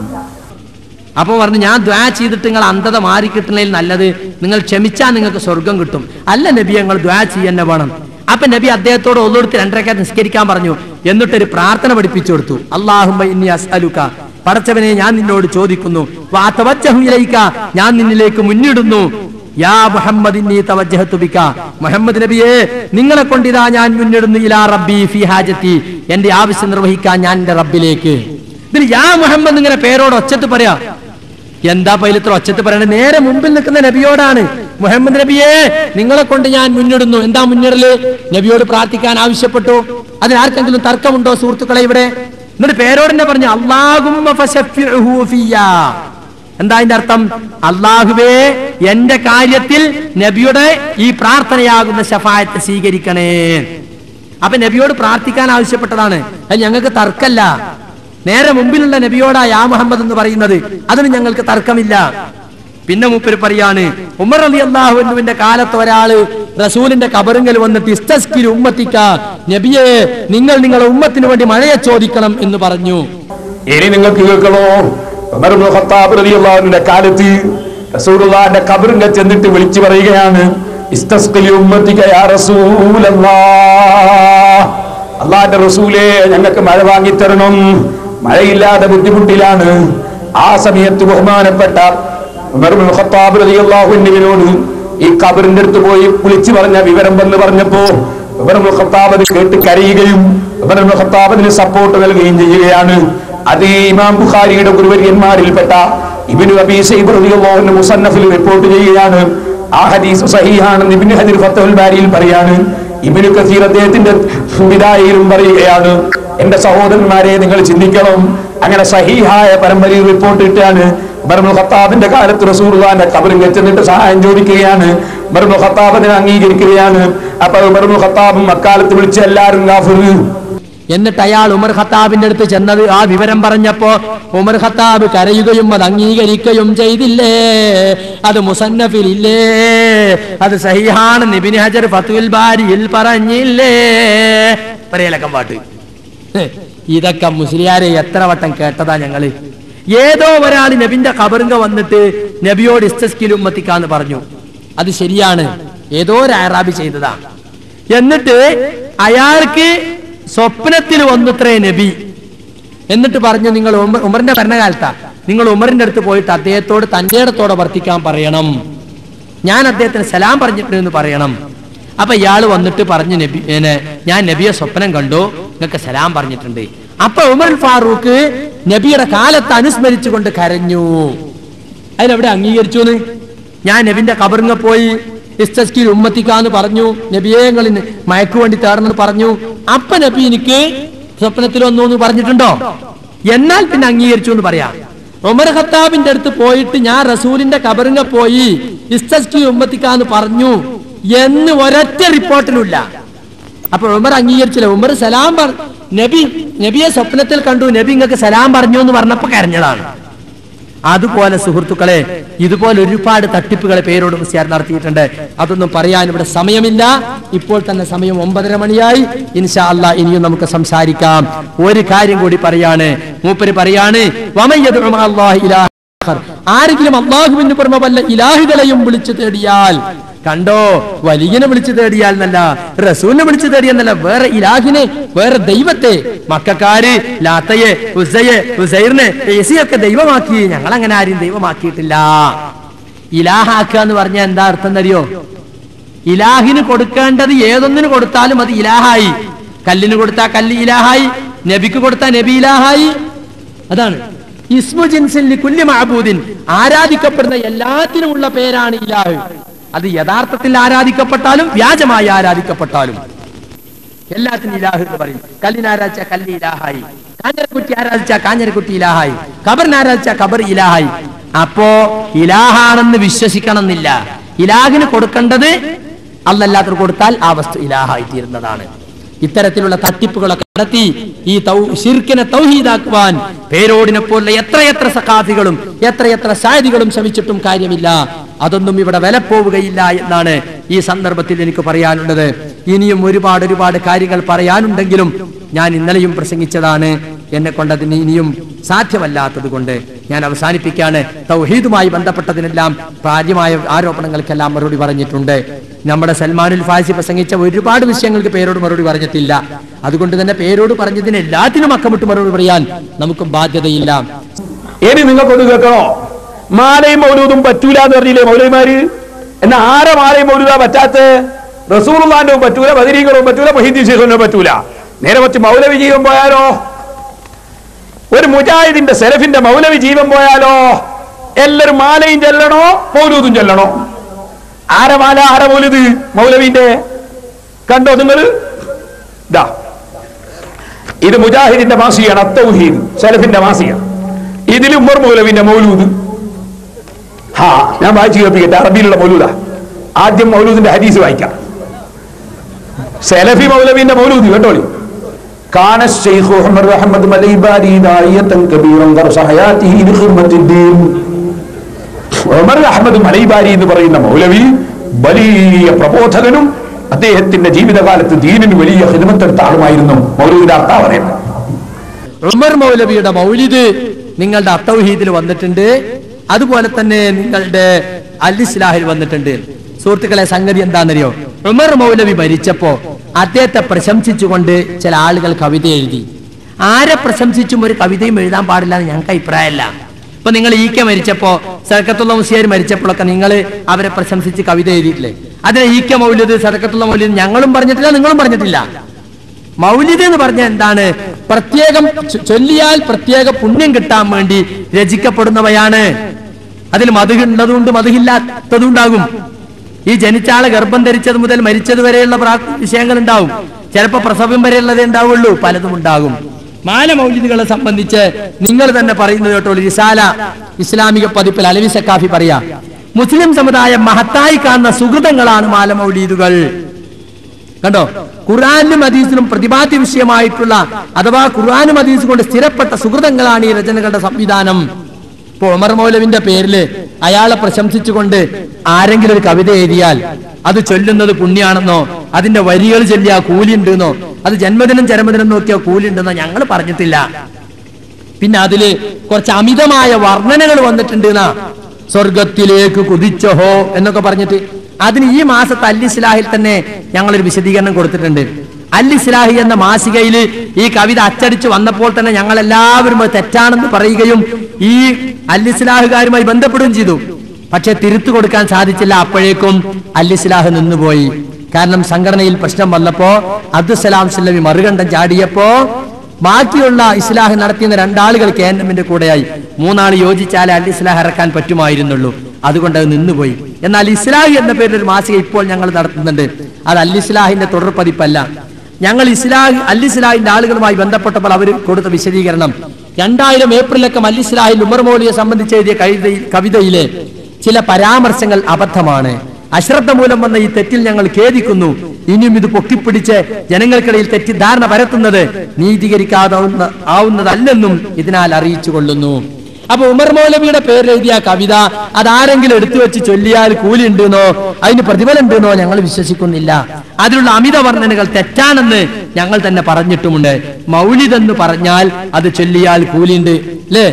അപ്പൊ പറഞ്ഞു, ഞാൻ ദ്വാ ചെയ്തിട്ട് നിങ്ങൾ അന്ധത മാറി കിട്ടുന്നതിൽ നല്ലത് നിങ്ങൾ ക്ഷമിച്ചാൽ നിങ്ങൾക്ക് സ്വർഗം കിട്ടും. അല്ല നബി, ഞങ്ങൾ ദ്വാ ചെയ്യാൻ വേണം. അപ്പൊ നബി അദ്ദേഹത്തോട് ഒന്നുകൊടുത്ത് രണ്ടരക്കാർ നിസ്കരിക്കാൻ പറഞ്ഞു. എന്നിട്ടൊരു പ്രാർത്ഥന പഠിപ്പിച്ചു കൊടുത്തു, അല്ലാഹുമ്മ ഇന്നി അസ്അലുക, പടച്ചവനെ ഞാൻ നിന്നോട് ചോദിക്കുന്നു, വഅതവജ്ജഹു ഇലൈക, ഞാൻ നിന്നിലേക്ക് മുന്നിടുന്നു, യാ മുഹമ്മദ് ഇന്നി തവജ്ജഹതു ബിക, മുഹമ്മദ് നബിയെ നിങ്ങളെ കൊണ്ടിതാ ഞാൻ മുന്നിടുന്നു, ഇലാ റബ്ബി ഫീ ഹാജതി, എന്റെ ആവശ്യം നിർവഹിക്കാൻ ഞാൻ എന്റെ റബ്ബിലേക്ക്. ഇതിൽ യാ മുഹമ്മദ് ഇങ്ങനെ പേരോട് ഒച്ചത്ത് പറയാ. എന്താ പൈലത്തിൽ ഒച്ചത്ത് പറയണത്? നേരെ മുമ്പിൽ നിൽക്കുന്ന നബിയോടാണ്, മുഹമ്മദ് നബിയെ നിങ്ങളെ കൊണ്ട് ഞാൻ മുന്നിടുന്നു. എന്താ മുന്നിടല്? നബിയോട് പ്രാർത്ഥിക്കാൻ ആവശ്യപ്പെട്ടു. അതിനാർക്കെങ്കിലും തർക്കമുണ്ടോ സുഹൃത്തുക്കളെ? ഇവിടെ എന്നിട്ട് പേരോടെന്നെ പറഞ്ഞു, അല്ലാഹുമ്മ ഫശഫിഉഹു ഫിയ്യാ. എന്താ അതിന്റെ അർത്ഥം? അല്ലാഹുവേ എന്റെ കാര്യത്തിൽ നബിയുടെ ഈ പ്രാർത്ഥനയാകുന്ന ശഫാഅത്ത് സ്വീകരിക്കണേ. അപ്പൊ നബിയോട് പ്രാർത്ഥിക്കാൻ ആവശ്യപ്പെട്ടതാണ്. അത് ഞങ്ങൾക്ക് തർക്കല്ല. നേരെ മുമ്പിലുള്ള നബിയോടാ യാ മുഹമ്മദ് എന്ന് പറയുന്നത്, അതിന് ഞങ്ങൾക്ക് തർക്കമില്ല. പിന്നെ മൂപ്പര് പറയാണ്, ഉമർ റളിയല്ലാഹു അൻഹുവിന്റെ കാലത്ത് ഒരാള് റസൂലിന്റെ കബറിങ്കൽ വന്നിട്ട് ഇസ്തസ്കിൽ ഉമ്മത്തിക്ക, നബിയെ നിങ്ങൾ നിങ്ങളുടെ ഉമ്മത്തിന് വേണ്ടി മഴയെ ചോദിക്കണം എന്ന് പറഞ്ഞു. ഇനി നിങ്ങൾക്ക് കേൾക്കണോ, ഉമർ ഇബ്നു ഖത്താബ് റളിയല്ലാഹു അൻഹുവിന്റെ കാലത്ത് റസൂലുള്ളാഹിന്റെ കബറിങ്കൽ ചെന്നിട്ട് വിളിച്ചു പറയുകയാണ്, ഇസ്തസ്കിൽ ഉമ്മത്തിക്ക യാ റസൂലല്ലാഹ്, അല്ലാഹുവിന്റെ റസൂലേ ഞങ്ങൾക്ക് മഴ വാങ്ങി തരണം, മഴയില്ലാതെ ബുദ്ധിമുട്ടിലാണ്. ആ സമയത്ത് ബഹുമാനപ്പെട്ട ഉമർ ഇബ്നു ഖത്താബ് റളിയല്ലാഹു അൻഹുവിനോട് ഈ ഖബറിന്റെ അടുത്ത് പോയി വിളിച്ചു പറഞ്ഞ വിവരം വന്ന് പറഞ്ഞപ്പോ ഉമർ ഇബ്നു ഖത്താബ് അത് കേട്ട് കരയുകയും ഉമർ ഇബ്നു ഖത്താബ് അതിന് സപ്പോർട്ട് നൽകുകയും ചെയ്യുകയാണ്. അത് ഇമാം ബുഖാരിയുടെ ഗുരുവര്യന്മാരിൽപ്പെട്ട ഇബ്നു അബീ ശൈബ റളിയല്ലാഹു അൻഹു മുസന്നഫിൽ റിപ്പോർട്ട് ചെയ്യുകയാണ്. ആ ഹദീസ് സഹീഹാണെന്ന് ഇബ്നു ഹജർ ഫത്ഹുൽ ബാരിയിൽ പറയാണ്. ഇബ്നു കസീർ അദ്ദേഹത്തിന്റെ ബിദായയിലും പറയുകയാണ്, എന്റെ സഹോദരന്മാരെ നിങ്ങൾ ചിന്തിക്കണം. അങ്ങനെ സഹീഹായ പരമ്പരയിൽ റിപ്പോർട്ട് ഇട്ടാണ് ഉമർ ഇബ്നുൽ ഖത്താബിന്റെ കാലത്ത് റസൂലുള്ളാഹിന്റെ ഖബറിൽ ചെന്നിട്ട് സഹായം ചോദിക്കുകയാണ്. ഉമർ ഇബ്നുൽ ഖത്താബ് അതിനെ അംഗീകരിക്കുകയാണ്. അപ്പൊ ഉമർ ഇബ്നുൽ ഖത്താബും അക്കാലത്ത് വിളിച്ച എല്ലാവരും കാഫിർ. എന്നിട്ട് അയാൾ ഉമർ ഖത്താബിന്റെ അടുത്ത് ചെന്നത് ആ വിവരം പറഞ്ഞപ്പോ ഉമർ ഖത്താബ് കരയുകയും അത് അംഗീകരിക്കുകയും ചെയ്തില്ലേ? അത് മുസന്നഫിലില്ലേ? അത് സഹീഹാണ് ഇബ്നു ഹജർ ഫത്ഹുൽ ബാരിയിൽ പറഞ്ഞില്ലേ? പറയലക്കം പാട്ട്. ഇതൊക്കെ മുസ്ലിയാരെ എത്ര വട്ടം കേട്ടതാ ഞങ്ങള്. ഏതോ ഒരാൾ നബിന്റെ ഖബറിങ്ക വന്നിട്ട് നബിയോട് ഇസ്തസ്കിൽ ഉമ്മത്തിക്കാന്ന് പറഞ്ഞു. അത് ശരിയാണ്, ഏതോ ഒരു അറാബി ചെയ്തതാ. എന്നിട്ട് അയാൾക്ക് സ്വപ്നത്തിൽ വന്നുത്രേ നബി. എന്നിട്ട് പറഞ്ഞു, നിങ്ങൾ ഉമറിന്റെ ഭരണകാലത്താ, നിങ്ങൾ ഉമറിന്റെ അടുത്ത് പോയിട്ട് അദ്ദേഹത്തോട് തന്റെ ഇടത്തോടെ വർത്തിക്കാൻ പറയണം, ഞാൻ അദ്ദേഹത്തിന് സലാം പറഞ്ഞിട്ടുണ്ടെന്ന് പറയണം. അപ്പൊ ഇയാള് വന്നിട്ട് പറഞ്ഞു, നബി ഞാൻ നബിയെ സ്വപ്നം കണ്ടു, നിങ്ങൾക്ക് സലാം പറഞ്ഞിട്ടുണ്ട്. അപ്പൊ ഉമർ ഫാറൂഖ് നബിയുടെ കാലത്ത് അനുസ്മരിച്ചുകൊണ്ട് കരഞ്ഞു. അതിലെവിടെ അംഗീകരിച്ചു? ഞാൻ നബിന്റെ ഖബറിങ്ങ പോയി ഇസ്തസ്കിൽ ഉമ്മത്തിക്കാന്ന് പറഞ്ഞു, നബിയെ നിങ്ങൾ മയക്കു വേണ്ടി തേർന്നെന്ന് പറഞ്ഞു. അപ്പൊ നബി എനിക്ക് സ്വപ്നത്തിൽ വന്നു എന്ന് പറഞ്ഞിട്ടുണ്ടോ? എന്നാൽ പിന്നെ അംഗീകരിച്ചു എന്ന് പറയാം. ഉമർ ഖത്താബിന്റെ അടുത്ത് പോയിട്ട് ഞാൻ റസൂലിന്റെ ഖബറിങ്ങ പോയി ഇസ്തസ്കിൽ ഉമ്മത്തിക്കാന്ന് പറഞ്ഞു എന്ന് ഒരൊറ്റ റിപ്പോർട്ടിലുമില്ല. അപ്പൊ ഉമർ അംഗീകരിച്ചില്ല. ഉമർ സലാം പറ നബി നബിയെ സ്വപ്നത്തിൽ കണ്ടു, നബി ഇങ്ങക്ക് സലാം പറഞ്ഞു എന്ന് പറഞ്ഞപ്പോ കരഞ്ഞതാണ്. അതുപോലെ സുഹൃത്തുക്കളെ, ഇതുപോലെ ഒരുപാട് തട്ടിപ്പുകളെ പേരോട് മുസ്ലിയാർ നടത്തിയിട്ടുണ്ട്. അതൊന്നും പറയാൻ ഇവിടെ സമയമില്ല. ഇപ്പോൾ തന്നെ സമയം ഒമ്പതര മണിയായി. ഇൻഷാ അല്ലാഹ് ഇനിയും നമുക്ക് സംസാരിക്കാം. ഒരു കാര്യം കൂടി പറയാണ്, മൂപ്പര് പറയാണ്, ആരെങ്കിലും അള്ളാഹുവിന് പുറമെ വല്ല ഇലാഹികളെയും വിളിച്ചു തേടിയാൽ, കണ്ടോ, വലിയനെ വിളിച്ചു തേടിയാൽ എന്നല്ല, റസൂലിനെ വിളിച്ചു തേടിയെന്നല്ല, വേറെ ഇലാഹിനെ, വേറെ ദൈവത്തെ, മക്കാര് ലാത്തയെ ഉസയെ ഉസൈറിനെ ഏസിയൊക്കെ ദൈവമാക്കി. ഞങ്ങൾ അങ്ങനെ ആരും ദൈവമാക്കിയിട്ടില്ല. ഇലാഹാക്കുക എന്ന് പറഞ്ഞാൽ എന്താ അർത്ഥം എന്നറിയോ? ഇലാഹിന് കൊടുക്കേണ്ടത് ഏതൊന്നിന് കൊടുത്താലും അത് ഇലാഹായി. കല്ലിന് കൊടുത്താൽ കല്ല് ഇലാഹായി, നബിക്ക് കൊടുത്താൽ നബി ഇലാഹായി. അതാണ് ഇസ്മു ജിൻസിൻ ലികുല്ലി മഅബൂദിൻ, ആരാധിക്കപ്പെടുന്ന എല്ലാത്തിനുമുള്ള പേരാണ് ഇലാഹ്. അത് യഥാർത്ഥത്തിൽ ആരാധിക്കപ്പെട്ടാലും വ്യാജമായി ആരാധിക്കപ്പെട്ടാലും എല്ലാത്തിനും ഇലാഹ് എന്ന് പറയും. കല്ലിനെ ആരാധിച്ച കല്ല് ഇലാഹായി, കാഞ്ഞരക്കുറ്റി ആരാധിച്ച കാഞ്ഞരക്കുറ്റി ഇലാഹായി, ഖബറിനെ ആരാധിച്ച ഖബർ ഇലാഹായി. അപ്പോ ഇലാഹാണെന്ന് വിശ്വസിക്കണം എന്നില്ല. ഇലാഹിന് കൊടുക്കേണ്ടത് അല്ലാത്തവർ കൊടുത്താൽ ആ വസ്തു ഇലാഹായി തീരുന്നതാണ്. ഇത്തരത്തിലുള്ള തട്ടിപ്പുകളൊക്കെ നടത്തി ഈ ശിർക്കിനെ തൗഹീദാക്കുവാൻ പേരോടിനെ പോലെ എത്രയെത്ര സഖാഫികളും എത്രയെത്ര സായിദികളും ശ്രമിച്ചിട്ടും കാര്യമില്ല. അതൊന്നും ഇവിടെ വില പോവുകയില്ല എന്നാണ് ഈ സന്ദർഭത്തിൽ എനിക്ക് പറയാനുള്ളത്. ഇനിയും ഒരുപാട് ഒരുപാട് കാര്യങ്ങൾ പറയാനുണ്ടെങ്കിലും ഞാൻ ഇന്നലെയും പ്രസംഗിച്ചതാണ്. എന്നെ കൊണ്ടതിന് ഇനിയും സാധ്യമല്ലാത്തത് കൊണ്ട് ഞാൻ അവസാനിപ്പിക്കുകയാണ്. തൗഹീദുമായി ബന്ധപ്പെട്ടതിനെല്ലാം കാര്യമായ ആരോപണങ്ങൾക്കെല്ലാം മറുപടി പറഞ്ഞിട്ടുണ്ട്. നമ്മുടെ സൽമാനുൽ ഫാസി പ്രസംഗിച്ച ഒരുപാട് വിഷയങ്ങൾക്ക് പേരോട് മറുപടി പറഞ്ഞിട്ടില്ല. അതുകൊണ്ട് തന്നെ പേരോട് പറഞ്ഞതിന് എല്ലാത്തിനും അക്കമിട്ട് മറുപടി പറയാൻ നമുക്കും ബാധ്യതയില്ല. ഇനി നിങ്ങൾക്കൊന്ന് കേൾക്കണോ? മാലയും മൗലൂദും പറ്റൂല എന്ന് പറഞ്ഞില്ലേ മൗലവിമാര്? എന്നാ ആരെ മാലയും മൗലൂദാ പറ്റാത്ത? റസൂലുള്ളാഹിന്റെ പറ്റൂല, ബദരീകളും പറ്റൂല, മുഹീദ്ദീൻ ശൈഖിനും പറ്റൂല. നേരെ മറിച്ച് മൗലവി ജീവൻ പോയാലോ? ഒരു മുജാഹിദിന്റെ സെലഫിന്റെ മൗലവി ജീവൻ പോയാലോ? എല്ലാരും മാലയും ചെല്ലണോ മൗലൂദും ചെല്ലണോ? ആരെ മാല ആരെ മൗലൂദ്? മൗലവിന്റെ. കണ്ടോ നിങ്ങൾ? ദാ ഇത് മുജാഹിദിന്റെ മാസികയാണ് അത്തൗഹീദ്, സെലഫിന്റെ മാസിക. ഇതിൽ ഉമർ മൗലവിന്റെ മൗലൂദ്. ഹാ, ഞാൻ വായിച്ചു കേൾപ്പിക്കട്ടെ. അറബിയിലുള്ള മൗലൂദാ. ആദ്യം മൗലൂദിന്റെ ഹദീസ് വായിക്കാം. സെലഫി മൗലവിന്റെ മൗലൂദ് കേട്ടോളി. കാന ശൈഖ് ഉമർ അഹ്മദ് മലൈബാരി ദാഇയതൻ കബീറൻ ദർസ ഹയാതിഹി ബിഖിദ്മത്തിദ്ദീൻ. ഉമർ അഹ്മദ് മലൈബാരി എന്ന് പറയുന്ന മൗലവി വലിയ പ്രബോധകനും അദ്ദേഹത്തിന്റെ ജീവിതകാലത്ത് ദീനിന് വലിയ ഖിദ്മത്തെടുത്ത ആളുമായിരുന്നു. മൗലൂദിന്റെ അർത്ഥം പറയുന്നത്. ഉമർ മൗലവിയുടെ മൗലിദ് നിങ്ങളുടെ അത്തൗഹീദിൽ വന്നിട്ടുണ്ട്, അതുപോലെ തന്നെ നിങ്ങളുടെ അൽ ഇസ്ലാഹിൽ വന്നിട്ടുണ്ട്. സുഹൃത്തുക്കളെ, സംഗതി എന്താണെന്നറിയോ? ഉമർ മൗലവി മരിച്ചപ്പോ അദ്ദേഹത്തെ പ്രശംസിച്ചുകൊണ്ട് ചില ആളുകൾ കവിത എഴുതി. ആരെ പ്രശംസിച്ചും ഒരു കവിതയും എഴുതാൻ പാടില്ല എന്ന് ഞങ്ങൾക്ക് അഭിപ്രായമല്ല. ഇപ്പൊ നിങ്ങൾ ഈ കെ മരിച്ചപ്പോ, സദഖത്തുള്ള മുസ്ലിയാർ മരിച്ചപ്പോഴൊക്കെ നിങ്ങൾ അവരെ പ്രശംസിച്ച് കവിത എഴുതിയിട്ടില്ലേ? അതിനെ ഈ കെ മൗലിദ്, സദഖത്തുള്ള മൗലിദ് ഞങ്ങളും പറഞ്ഞിട്ടില്ല, നിങ്ങളും പറഞ്ഞിട്ടില്ല. മൗലിദ് എന്ന് പറഞ്ഞാൽ എന്താണ്? പ്രത്യേകം ചൊല്ലിയാൽ പ്രത്യേക പുണ്യം കിട്ടാൻ വേണ്ടി രചിക്കപ്പെടുന്നവയാണ്. അതിൽ മധു ഉള്ളതുകൊണ്ട് മധുഹില്ലാത്തതുണ്ടാകും. ഈ ജനിച്ചാളെ ഗർഭം ധരിച്ചത് മുതൽ മരിച്ചത് വരെയുള്ള വിഷയങ്ങൾ ഉണ്ടാവും. ചിലപ്പോൾ പ്രസവം വരെയുള്ളതേ ഉണ്ടാവുള്ളൂ, പലതും ഉണ്ടാകും. മാല മൗലിദുകളെ സംബന്ധിച്ച് നിങ്ങൾ തന്നെ പറയുന്നത് കേട്ടോളൂ. റിസാല ഇസ്ലാമിക പതിപ്പിൽ അലവി സക്കാഫി പറയാ, മുസ്ലിം സമുദായം മഹത്തായി കാണുന്ന സുഹൃതങ്ങളാണ് മാല മൗലീദുകൾ. കണ്ടോ, ഖുർആനും ഹദീസിലും പ്രതിപാദ്യ വിഷയമായിട്ടുള്ള അഥവാ ഖുർആനും ഹദീസ് കൊണ്ട് സ്ഥിരപ്പെട്ട സുഹൃതങ്ങളാണ് ഈ രചനകളുടെ സംവിധാനം. ഇപ്പൊ ഉമർ മൗലവിന്റെ പേരില് അയാളെ പ്രശംസിച്ചുകൊണ്ട് ആരെങ്കിലും ഒരു കവിത എഴുതിയാൽ അത് ചൊല്ലുന്നത് പുണ്യാണെന്നോ, അതിന്റെ വരികൾ ചൊല്ലിയാ കൂലി ഉണ്ടെന്നോ, അത് ജന്മദിനം ചരമദിനം നോക്കിയാൽ കൂലി ഉണ്ടെന്നോ ഞങ്ങൾ പറഞ്ഞിട്ടില്ല. പിന്നെ അതില് കുറച്ച് അമിതമായ വർണ്ണനകൾ വന്നിട്ടുണ്ട് എന്നാ, സ്വർഗത്തിലേക്ക് കുതിച്ചഹോ എന്നൊക്കെ പറഞ്ഞിട്ട്. അതിന് ഈ മാസത്തെ അൽ ഇസ്ലാഹിൽ തന്നെ ഞങ്ങളൊരു വിശദീകരണം കൊടുത്തിട്ടുണ്ട്. അൽ ഇസ്ലാഹി എന്ന മാസികയിൽ ഈ കവിത അച്ചടിച്ചു വന്നപ്പോൾ തന്നെ ഞങ്ങൾ എല്ലാവരും അത് തെറ്റാണെന്ന് പറയുകയും ഈ അൽ ഇസ്ലാഹുകാരുമായി ബന്ധപ്പെടുകയും ചെയ്തു. പക്ഷെ തിരുത്തു കൊടുക്കാൻ സാധിച്ചില്ല. അപ്പോഴേക്കും അൽ ഇസ്ലാഹ് നിന്നുപോയി. കാരണം സംഘടനയിൽ പ്രശ്നം വന്നപ്പോ അബ്ദുസലാം സുല്ലമി മറുകണ്ഠം ചാടിയപ്പോ ബാക്കിയുള്ള ഇസ്ലാഹ് നടത്തിയ രണ്ടാളുകൾ കെ എൻ എമ്മിന്റെ കൂടെയായി. മൂന്നാൾ യോജിച്ചാലേ അൽ ഇസ്ലാഹ് ഇറക്കാൻ പറ്റുമായിരുന്നുള്ളൂ. അതുകൊണ്ട് അത് നിന്നുപോയി. എന്നാൽ ഇസ്ലാഹ് എന്ന പേരിൽ ഒരു മാസിക ഇപ്പോൾ ഞങ്ങൾ നടത്തുന്നുണ്ട്. അത് അൽ ഇസ്ലാഹിന്റെ തുടർ പതിപ്പല്ല. ഞങ്ങൾ ഇസ്ലാഹ് അൽ ഇസ്ലാഹിന്റെ ആളുകളുമായി ബന്ധപ്പെട്ടപ്പോൾ അവർ കൊടുത്ത വിശദീകരണം, രണ്ടായിരം ഏപ്രിലൊക്കെ അൽ ഇസ്ലാഹിൽ ഉമർ മൗലിയെ സംബന്ധിച്ച് എഴുതിയ കവിതയിലെ ചില പരാമർശങ്ങൾ അബദ്ധമാണ്. അശ്രദ്ധ മൂലം വന്ന ഈ തെറ്റിൽ ഞങ്ങൾ ഖേദിക്കുന്നു. ഇനിയും ഇത് പൊക്കിപ്പിടിച്ച് ജനങ്ങൾക്കിടയിൽ തെറ്റിദ്ധാരണ പരത്തുന്നത് നീതീകരിക്കാവുന്ന ആവുന്നതല്ലെന്നും ഇതിനാൽ അറിയിച്ചു കൊള്ളുന്നു. അപ്പൊ ഉമർ മൗലവിയുടെ പേരിൽ എഴുതിയ കവിത അതാരെങ്കിലും എടുത്തു വെച്ച് ചൊല്ലിയാൽ കൂലി ഉണ്ടെന്നോ അതിന് പ്രതിഫലം ഉണ്ടെന്നോ ഞങ്ങൾ വിശ്വസിക്കുന്നില്ല. അതിലുള്ള അമിത വർണ്ണനകൾ തെറ്റാണെന്ന് ഞങ്ങൾ തന്നെ പറഞ്ഞിട്ടുമുണ്ട്. മൗലിദ് എന്ന് പറഞ്ഞാൽ അത് ചൊല്ലിയാൽ കൂലിയുണ്ട് അല്ലേ?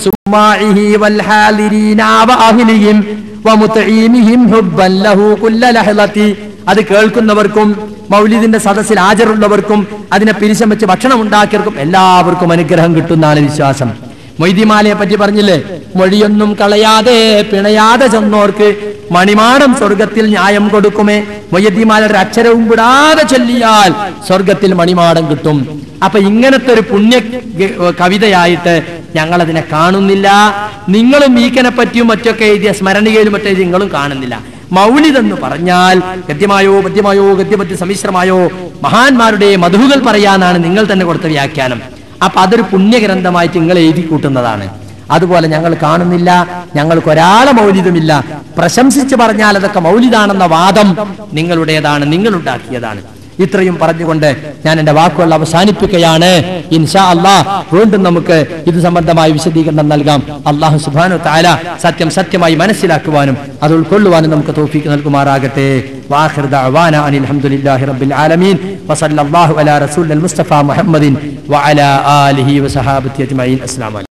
അത് കേൾക്കുന്നവർക്കും മൗലിദിന്റെ സദസ്സിൽ ഹാജരുള്ളവർക്കും അതിനെ പിരിശം വെച്ച് ഭക്ഷണം ഉണ്ടാക്കിയവർക്കും എല്ലാവർക്കും അനുഗ്രഹം കിട്ടുന്നതാണ് വിശ്വാസം. മൊയ്തിമാലയെ പറ്റി പറഞ്ഞില്ലേ, മൊഴിയൊന്നും കളയാതെ പിണയാതെ ചെന്നോർക്ക് മണിമാടം സ്വർഗത്തിൽ ന്യായം കൊടുക്കുമേ. മൊയ്തിമാലയുടെ അക്ഷരവും വിടാതെ ചൊല്ലിയാൽ സ്വർഗത്തിൽ മണിമാടം കിട്ടും. അപ്പൊ ഇങ്ങനത്തെ ഒരു പുണ്യ കവിതയായിട്ട് ഞങ്ങൾ അതിനെ കാണുന്നില്ല. നിങ്ങളും ഈക്കനെ പറ്റിയും മറ്റൊക്കെ എഴുതിയ സ്മരണികയിലും മറ്റേ നിങ്ങളും കാണുന്നില്ല. മൗലിദ് എന്ന് പറഞ്ഞാൽ ഗദ്യമായോ പദ്യമായോ ഗദ്യപദ്യ സമ്മിശ്രമായോ മഹാന്മാരുടെ മധുകൾ പറയാനാണ് നിങ്ങൾ തന്നെ കൊടുത്ത വ്യാഖ്യാനം. അപ്പൊ അതൊരു പുണ്യഗ്രന്ഥമായിട്ട് നിങ്ങൾ എഴുതി കൂട്ടുന്നതാണ്. അതുപോലെ ഞങ്ങൾ കാണുന്നില്ല. ഞങ്ങൾക്ക് ഒരാളെ മൗലിദുമില്ല. പ്രശംസിച്ച് പറഞ്ഞാൽ അതൊക്കെ മൗലിദാണെന്ന വാദം നിങ്ങളുടേതാണ്, നിങ്ങളുണ്ടാക്കിയതാണ്. ഇത്രയും പറഞ്ഞുകൊണ്ട് ഞാൻ എന്റെ വാക്കുകൾ അവസാനിപ്പിക്കുകയാണ്. ഇൻഷാ അല്ലാഹ് വീണ്ടും നമുക്ക് ഇത് സംബന്ധമായ വിശദീകരണം നൽകാം. അല്ലാഹു സുബ്ഹാനഹു വ തആല സത്യം സത്യമായി മനസ്സിലാക്കുവാനും അത് ഉൾക്കൊള്ളുവാനും നമുക്ക് തൗഫീഖ് നൽകുമാറാകട്ടെ. വാഖിർ ദഅവാനാ അനിൽ ഹംദുലില്ലാഹി റബ്ബിൽ ആലമീൻ വസല്ലല്ലാഹു അലാ റസൂലിൽ മുസ്തഫ മുഹമ്മദിൻ വഅലാ ആലിഹി വസഹാബിഹി അജ്മഈൻ. അസ്സലാമു അലൈക്കും.